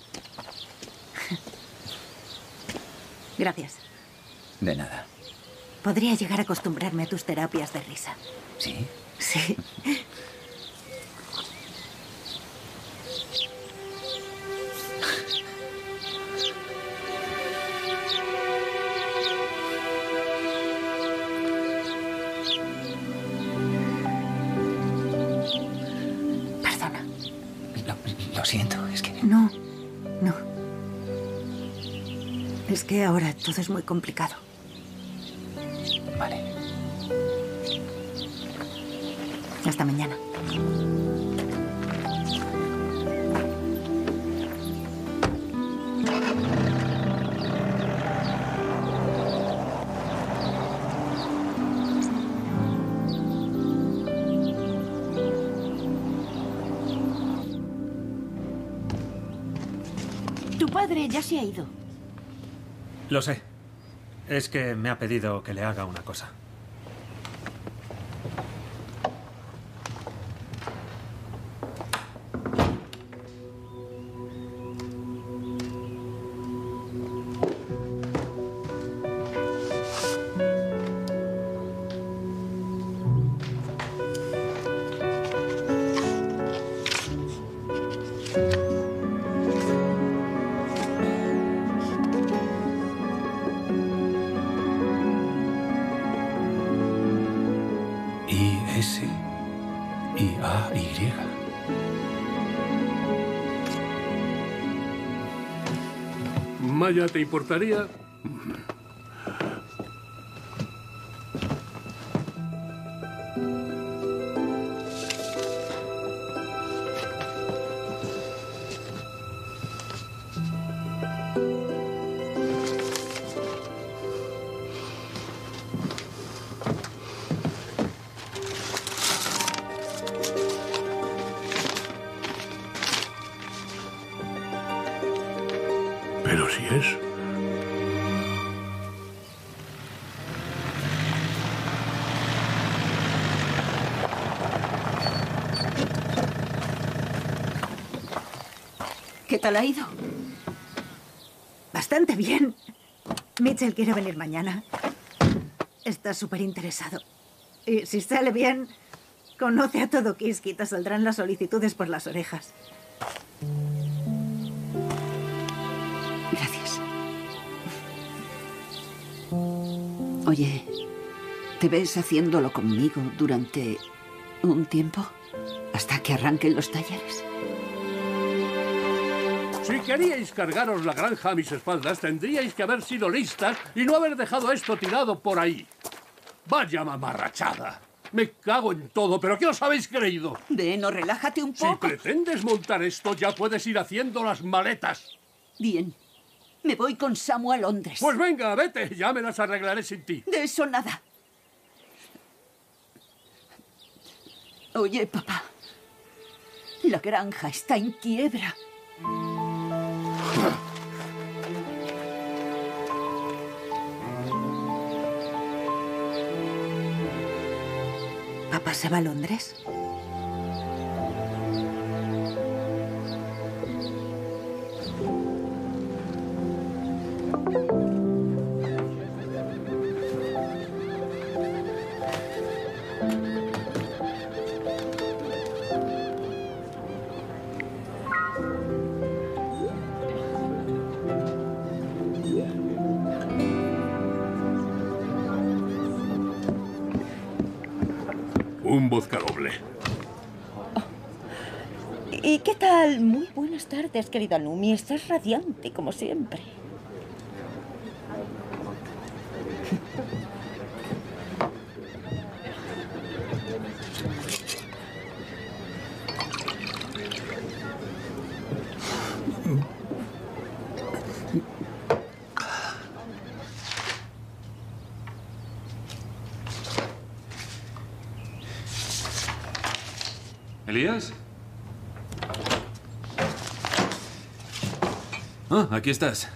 Gracias. De nada. Podría llegar a acostumbrarme a tus terapias de risa. ¿Sí? Sí. Perdona. Lo siento, es que... No. Es que ahora todo es muy complicado. Vale. Hasta mañana. padre ya se ha ido. Lo sé. Es que me ha pedido que le haga una cosa. I-S-I-A-Y. Maya, ¿te importaría? Pero si es... ¿Qué tal ha ido? Bastante bien. Mitchell quiere venir mañana. Está súper interesado. Y si sale bien, conoce a todo Kiski y te saldrán las solicitudes por las orejas. Gracias. Oye, ¿te ves haciéndolo conmigo durante un tiempo? ¿Hasta que arranquen los talleres? Si queríais cargaros la granja a mis espaldas, tendríais que haber sido listas y no haber dejado esto tirado por ahí. ¡Vaya mamarrachada! Me cago en todo, ¿pero qué os habéis creído? Deno, relájate un poco. Si pretendes montar esto, ya puedes ir haciendo las maletas. Bien. Me voy con Samu a Londres. Pues venga, vete. Ya me las arreglaré sin ti. De eso nada. Oye, papá. La granja está en quiebra. ¿Papá se va a Londres? Un vodka doble. ¿Y qué tal? Muy buenas tardes, querida Numi. Estás radiante, como siempre. ¿Elías? Ah, aquí estás.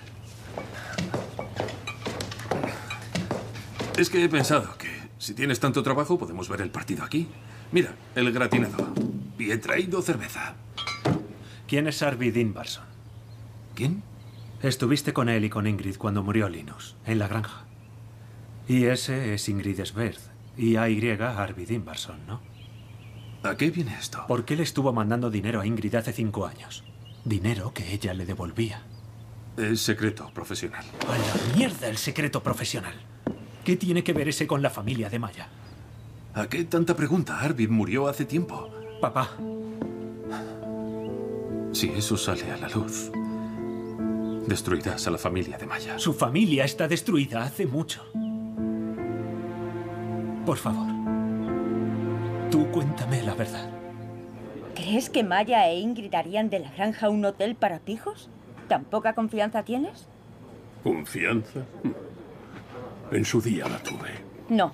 Es que he pensado que si tienes tanto trabajo podemos ver el partido aquí. Mira, el gratinado. Y he traído cerveza. ¿Quién es Arvid Ingvarsson? ¿Quién? Estuviste con él y con Ingrid cuando murió Linus, en la granja. Y ese es Ingrid Sverd. Y AY Arvid Ingvarsson, ¿no? ¿A qué viene esto? Porque él estuvo mandando dinero a Ingrid hace 5 años. Dinero que ella le devolvía. Es secreto profesional. ¡A la mierda el secreto profesional! ¿Qué tiene que ver ese con la familia de Maya? ¿A qué tanta pregunta? Arvid murió hace tiempo. Papá. Si eso sale a la luz, destruirás a la familia de Maya. Su familia está destruida hace mucho. Por favor. Tú cuéntame la verdad. ¿Crees que Maya e Ingrid harían de la granja un hotel para pijos? ¿Tan poca confianza tienes? ¿Confianza? En su día la tuve. No.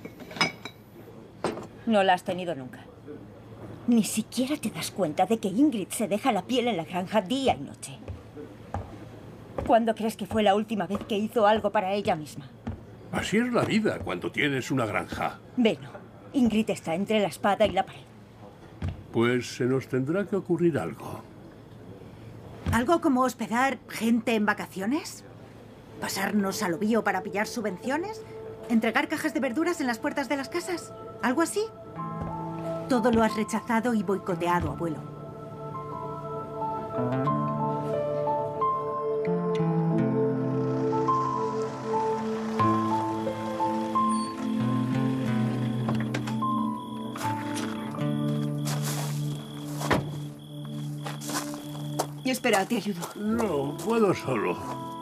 No la has tenido nunca. Ni siquiera te das cuenta de que Ingrid se deja la piel en la granja día y noche. ¿Cuándo crees que fue la última vez que hizo algo para ella misma? Así es la vida cuando tienes una granja. Bueno, Ingrid está entre la espada y la pared. Pues se nos tendrá que ocurrir algo. ¿Algo como hospedar gente en vacaciones? ¿Pasarnos al ovío para pillar subvenciones? ¿Entregar cajas de verduras en las puertas de las casas? ¿Algo así? Todo lo has rechazado y boicoteado, abuelo. Espera, te ayudo. No, puedo solo.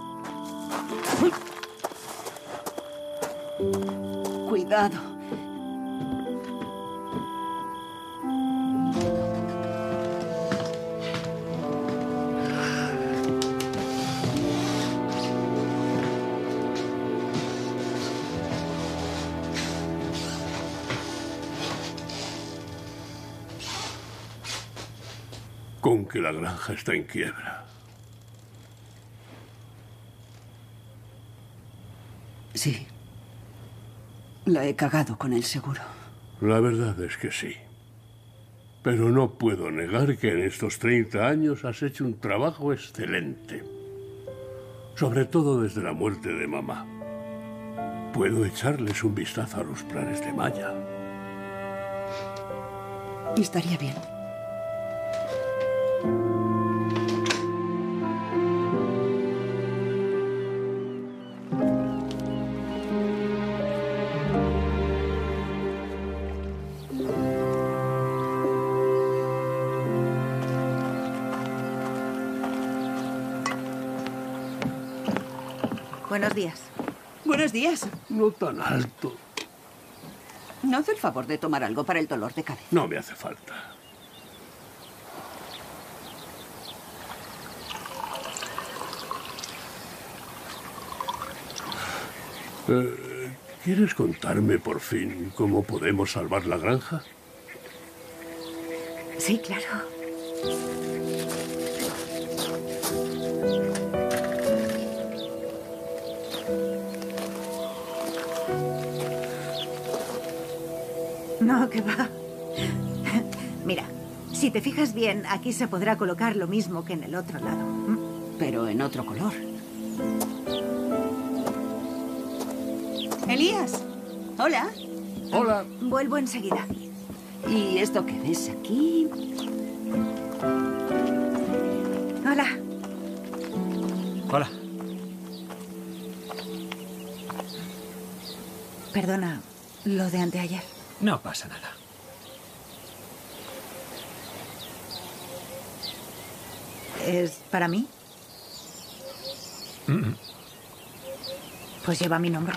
Cuidado. Con que la granja está en quiebra. Sí. La he cagado con el seguro. La verdad es que sí. Pero no puedo negar que en estos 30 años has hecho un trabajo excelente. Sobre todo desde la muerte de mamá. Puedo echarles un vistazo a los planes de Maya. Estaría bien. Buenos días. Buenos días. No tan alto. ¿No hace el favor de tomar algo para el dolor de cabeza? No me hace falta. ¿Quieres contarme por fin cómo podemos salvar la granja? Sí, claro. No, que va. Mira, si te fijas bien, aquí se podrá colocar lo mismo que en el otro lado. Pero en otro color. Elías. Hola. Hola. Vuelvo enseguida. ¿Y esto que ves aquí? Hola. Hola. Perdona, lo de anteayer. No pasa nada. ¿Es para mí? Pues lleva mi nombre.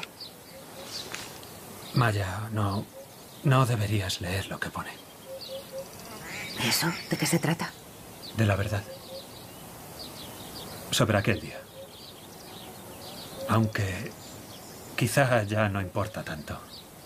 Maya, no deberías leer lo que pone. ¿Eso? ¿De qué se trata? De la verdad. Sobre aquel día. Aunque quizá ya no importa tanto.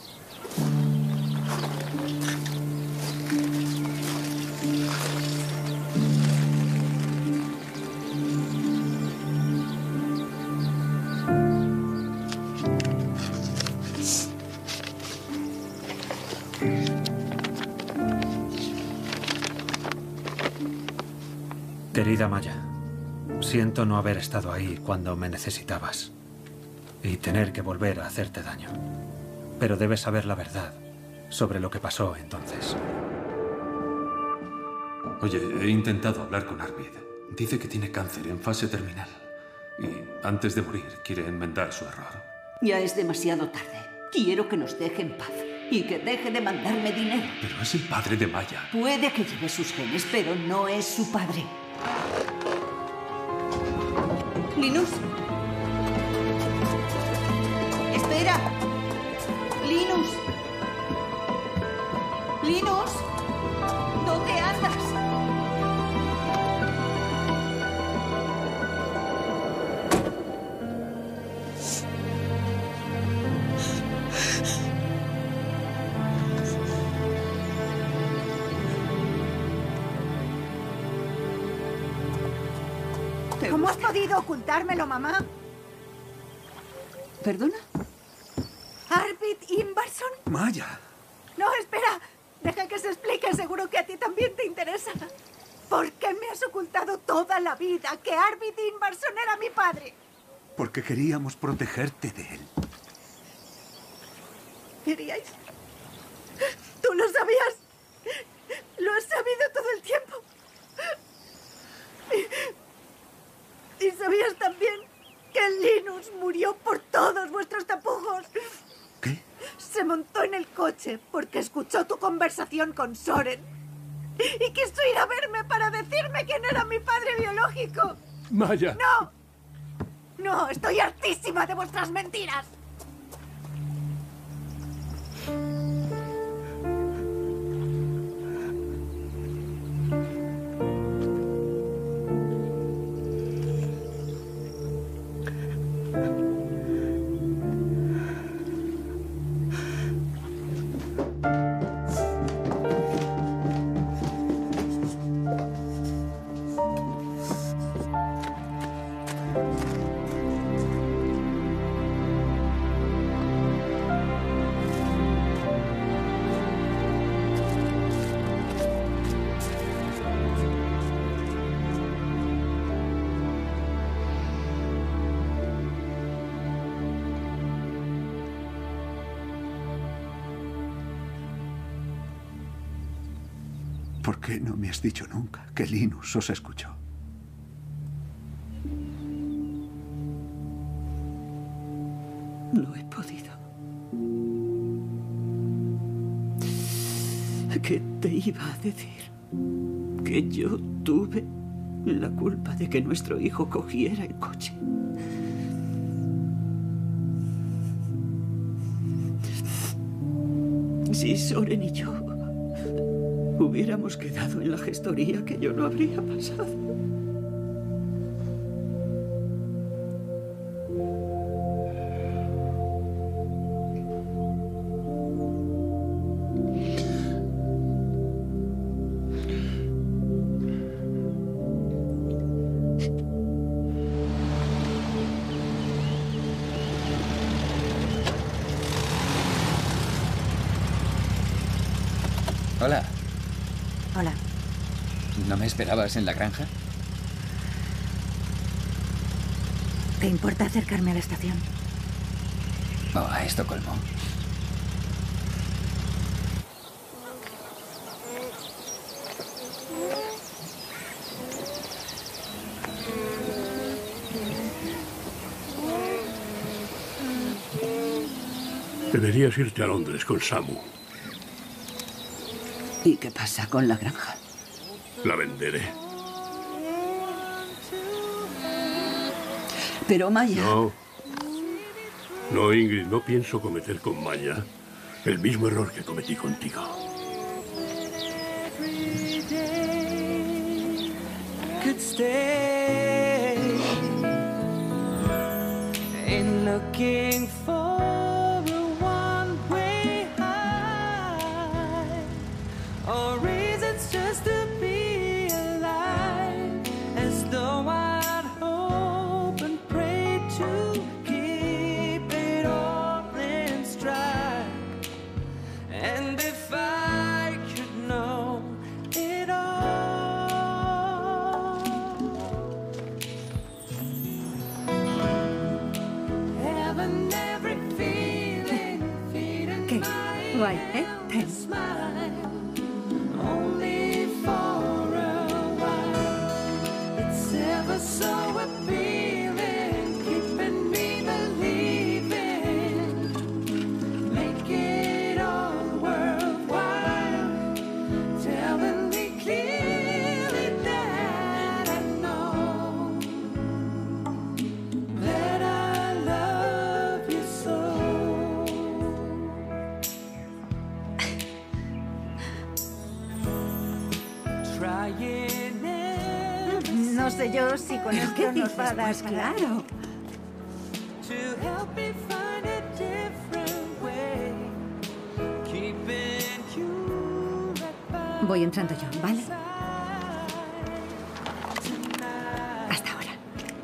Querida Maya, siento no haber estado ahí cuando me necesitabas y tener que volver a hacerte daño. Pero debes saber la verdad sobre lo que pasó entonces. Oye, he intentado hablar con Arvid. Dice que tiene cáncer en fase terminal. Y antes de morir quiere enmendar su error. Ya es demasiado tarde. Quiero que nos deje en paz y que deje de mandarme dinero. Pero es el padre de Maya. Puede que lleve sus genes, pero no es su padre. Linus. Espera. Linus. Linus. ¿Dónde andas? ¿Cómo has podido ocultármelo, mamá? ¿Perdona? Arvid Ingvarsson. Maya. No, espera. Deja que se explique. Seguro que a ti también te interesa. ¿Por qué me has ocultado toda la vida que Arvid Ingvarsson era mi padre? Porque queríamos protegerte de él. ¿Queríais? ¿Tú lo sabías? Lo has sabido todo el tiempo. Y sabías también que Linus murió por todos vuestros tapujos. ¿Qué? Se montó en el coche porque escuchó tu conversación con Soren. Y quiso ir a verme para decirme quién era mi padre biológico. Maya. ¡No! No, estoy hartísima de vuestras mentiras. ¿Por qué no me has dicho nunca que Linus os escuchó? No he podido. ¿Qué te iba a decir? Que yo tuve la culpa de que nuestro hijo cogiera el coche. Si Soren y yo hubiéramos quedado en la gestoría, que yo no habría pasado. Hola. Hola. ¿No me esperabas en la granja? ¿Te importa acercarme a la estación? Oh, a Estocolmo. Deberías irte a Londres con Samu. ¿Y qué pasa con la granja? La venderé. Pero Maya... No. No, Ingrid, no pienso cometer con Maya el mismo error que cometí contigo. Could stay. Ain't looking for a one-way high or reasons just to be alive, as though I'd hope and pray to keep it all in stride. And if I could know it all, having every feeling, feeding ¿Qué? Guay, ¿eh? Ten. only for a while. It's ever so appealing, keeping me believing, make it all worthwhile, telling me clearly that I know that I love you so. No sé yo si con ¿Pero qué esto nos va a dices? dar Pues claro. To help me find a different way, keeping you right by Voy entrando yo, ¿vale? my side. Hasta ahora.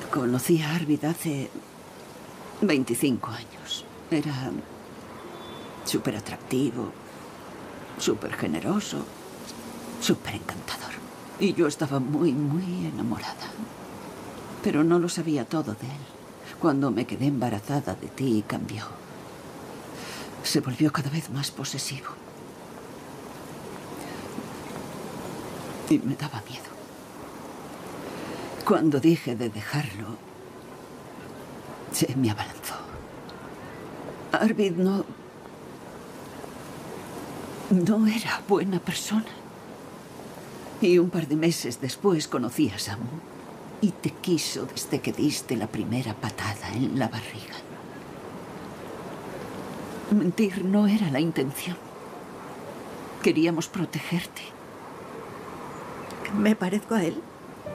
Conocí a Arvid hace 25 años. Era súper atractivo, súper generoso, súper encantador. Y yo estaba muy, muy enamorada. Pero no lo sabía todo de él. Cuando me quedé embarazada de ti, cambió. Se volvió cada vez más posesivo. Y me daba miedo. Cuando dije de dejarlo, se me abalanzó. Arvid no era buena persona. Y un par de meses después conocí a Samu y te quiso desde que diste la primera patada en la barriga. Mentir no era la intención. Queríamos protegerte. ¿Me parezco a él?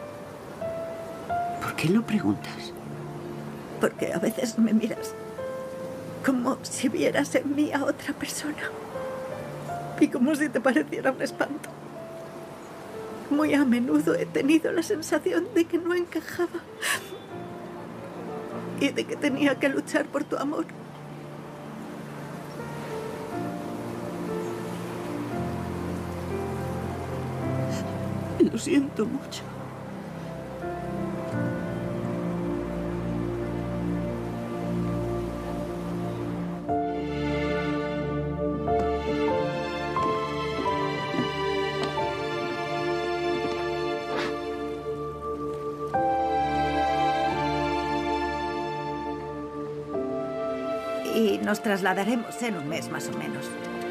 ¿Por qué lo preguntas? Porque a veces me miras como si vieras en mí a otra persona. Y como si te pareciera un espanto. Muy a menudo he tenido la sensación de que no encajaba. Y de que tenía que luchar por tu amor. Lo siento mucho. Y nos trasladaremos en un mes más o menos.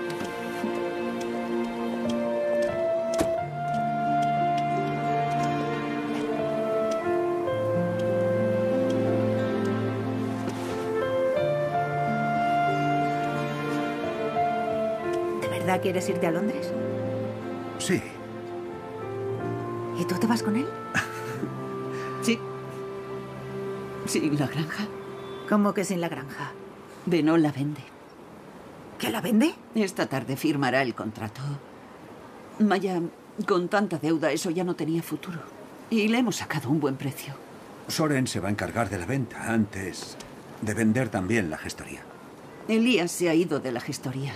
¿De verdad quieres irte a Londres? Sí. ¿Y tú te vas con él? Sí. ¿Sin la granja? ¿Cómo que sin la granja? Benoît la vende. ¿Que la vende? Esta tarde firmará el contrato. Maya, con tanta deuda, eso ya no tenía futuro. Y le hemos sacado un buen precio. Soren se va a encargar de la venta antes de vender también la gestoría. Elías se ha ido de la gestoría.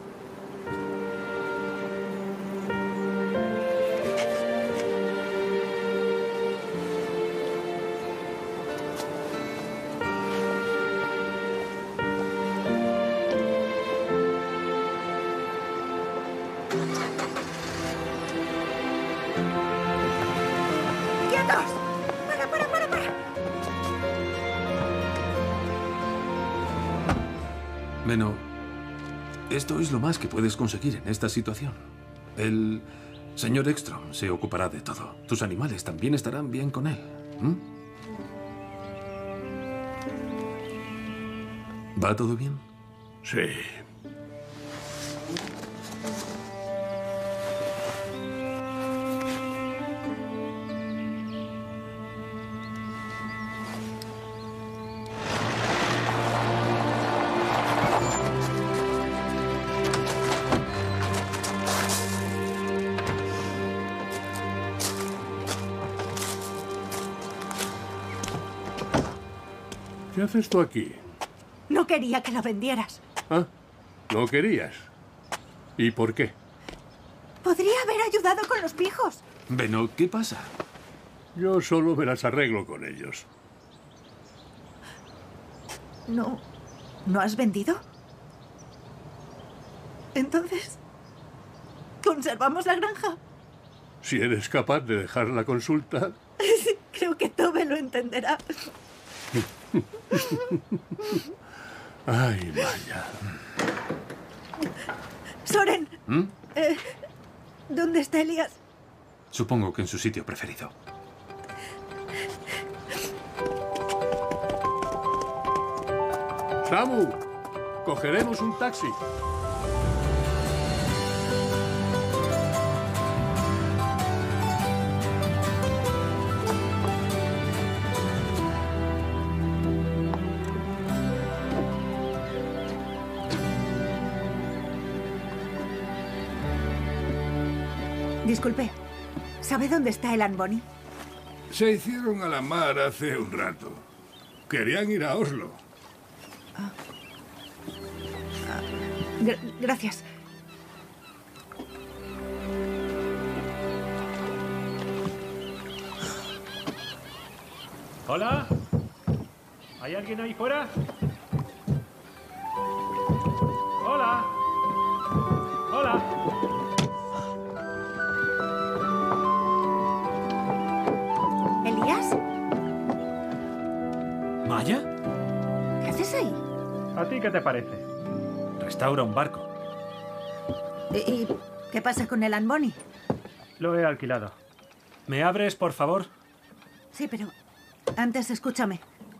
Bueno, esto es lo más que puedes conseguir en esta situación. El señor Ekstrom se ocupará de todo. Tus animales también estarán bien con él. ¿Va todo bien? Sí. ¿Qué haces tú aquí? No quería que la vendieras. ¿Ah? ¿No querías? ¿Y por qué? Podría haber ayudado con los pijos. Benoît, ¿qué pasa? Yo solo me las arreglo con ellos. ¿No has vendido? Entonces, ¿conservamos la granja? Si eres capaz de dejar la consulta... Creo que Tove lo entenderá. Ay, vaya. Soren, ¿dónde está Elías? Supongo que en su sitio preferido. Samu, cogeremos un taxi. Disculpe, ¿sabe dónde está el Anne Bonny? Se hicieron a la mar hace un rato. Querían ir a Oslo. Gracias. ¿Hola? ¿Hay alguien ahí fuera? Hola. Hola. ¿Elías? ¿Maya? ¿Qué haces ahí? ¿A ti qué te parece? Restaura un barco. ¿Y qué pasa con el Anboni? Lo he alquilado. ¿Me abres, por favor? Sí, pero antes escúchame.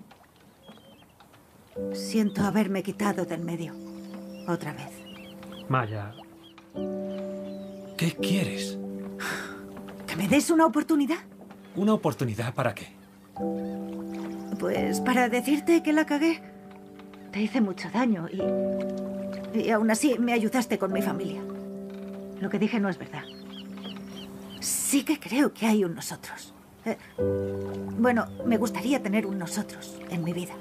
Siento haberme quitado del medio. Otra vez. Maya, ¿qué quieres? ¿Que me des una oportunidad? ¿Una oportunidad para qué? Pues para decirte que la cagué. Te hice mucho daño y aún así me ayudaste con mi familia. Lo que dije no es verdad. Sí que creo que hay un nosotros. Bueno, me gustaría tener un nosotros en mi vida.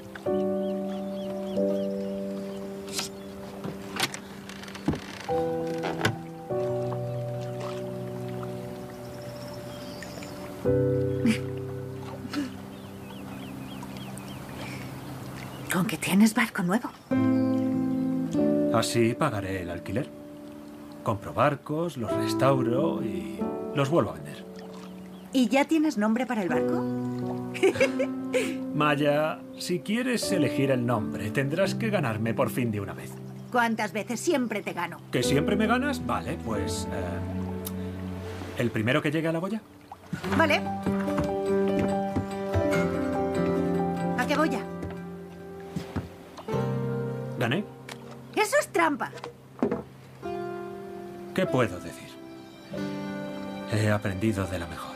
¿Con que tienes barco nuevo? Así pagaré el alquiler. Compro barcos, los restauro y los vuelvo a vender. ¿Y ya tienes nombre para el barco? Maya, si quieres elegir el nombre, tendrás que ganarme por fin de una vez. ¿Cuántas veces siempre te gano? ¿Que siempre me ganas? Vale, pues... ¿el primero que llegue a la boya? Vale. ¿A qué boya? ¿Gané? ¡Eso es trampa! ¿Qué puedo decir? He aprendido de la mejor.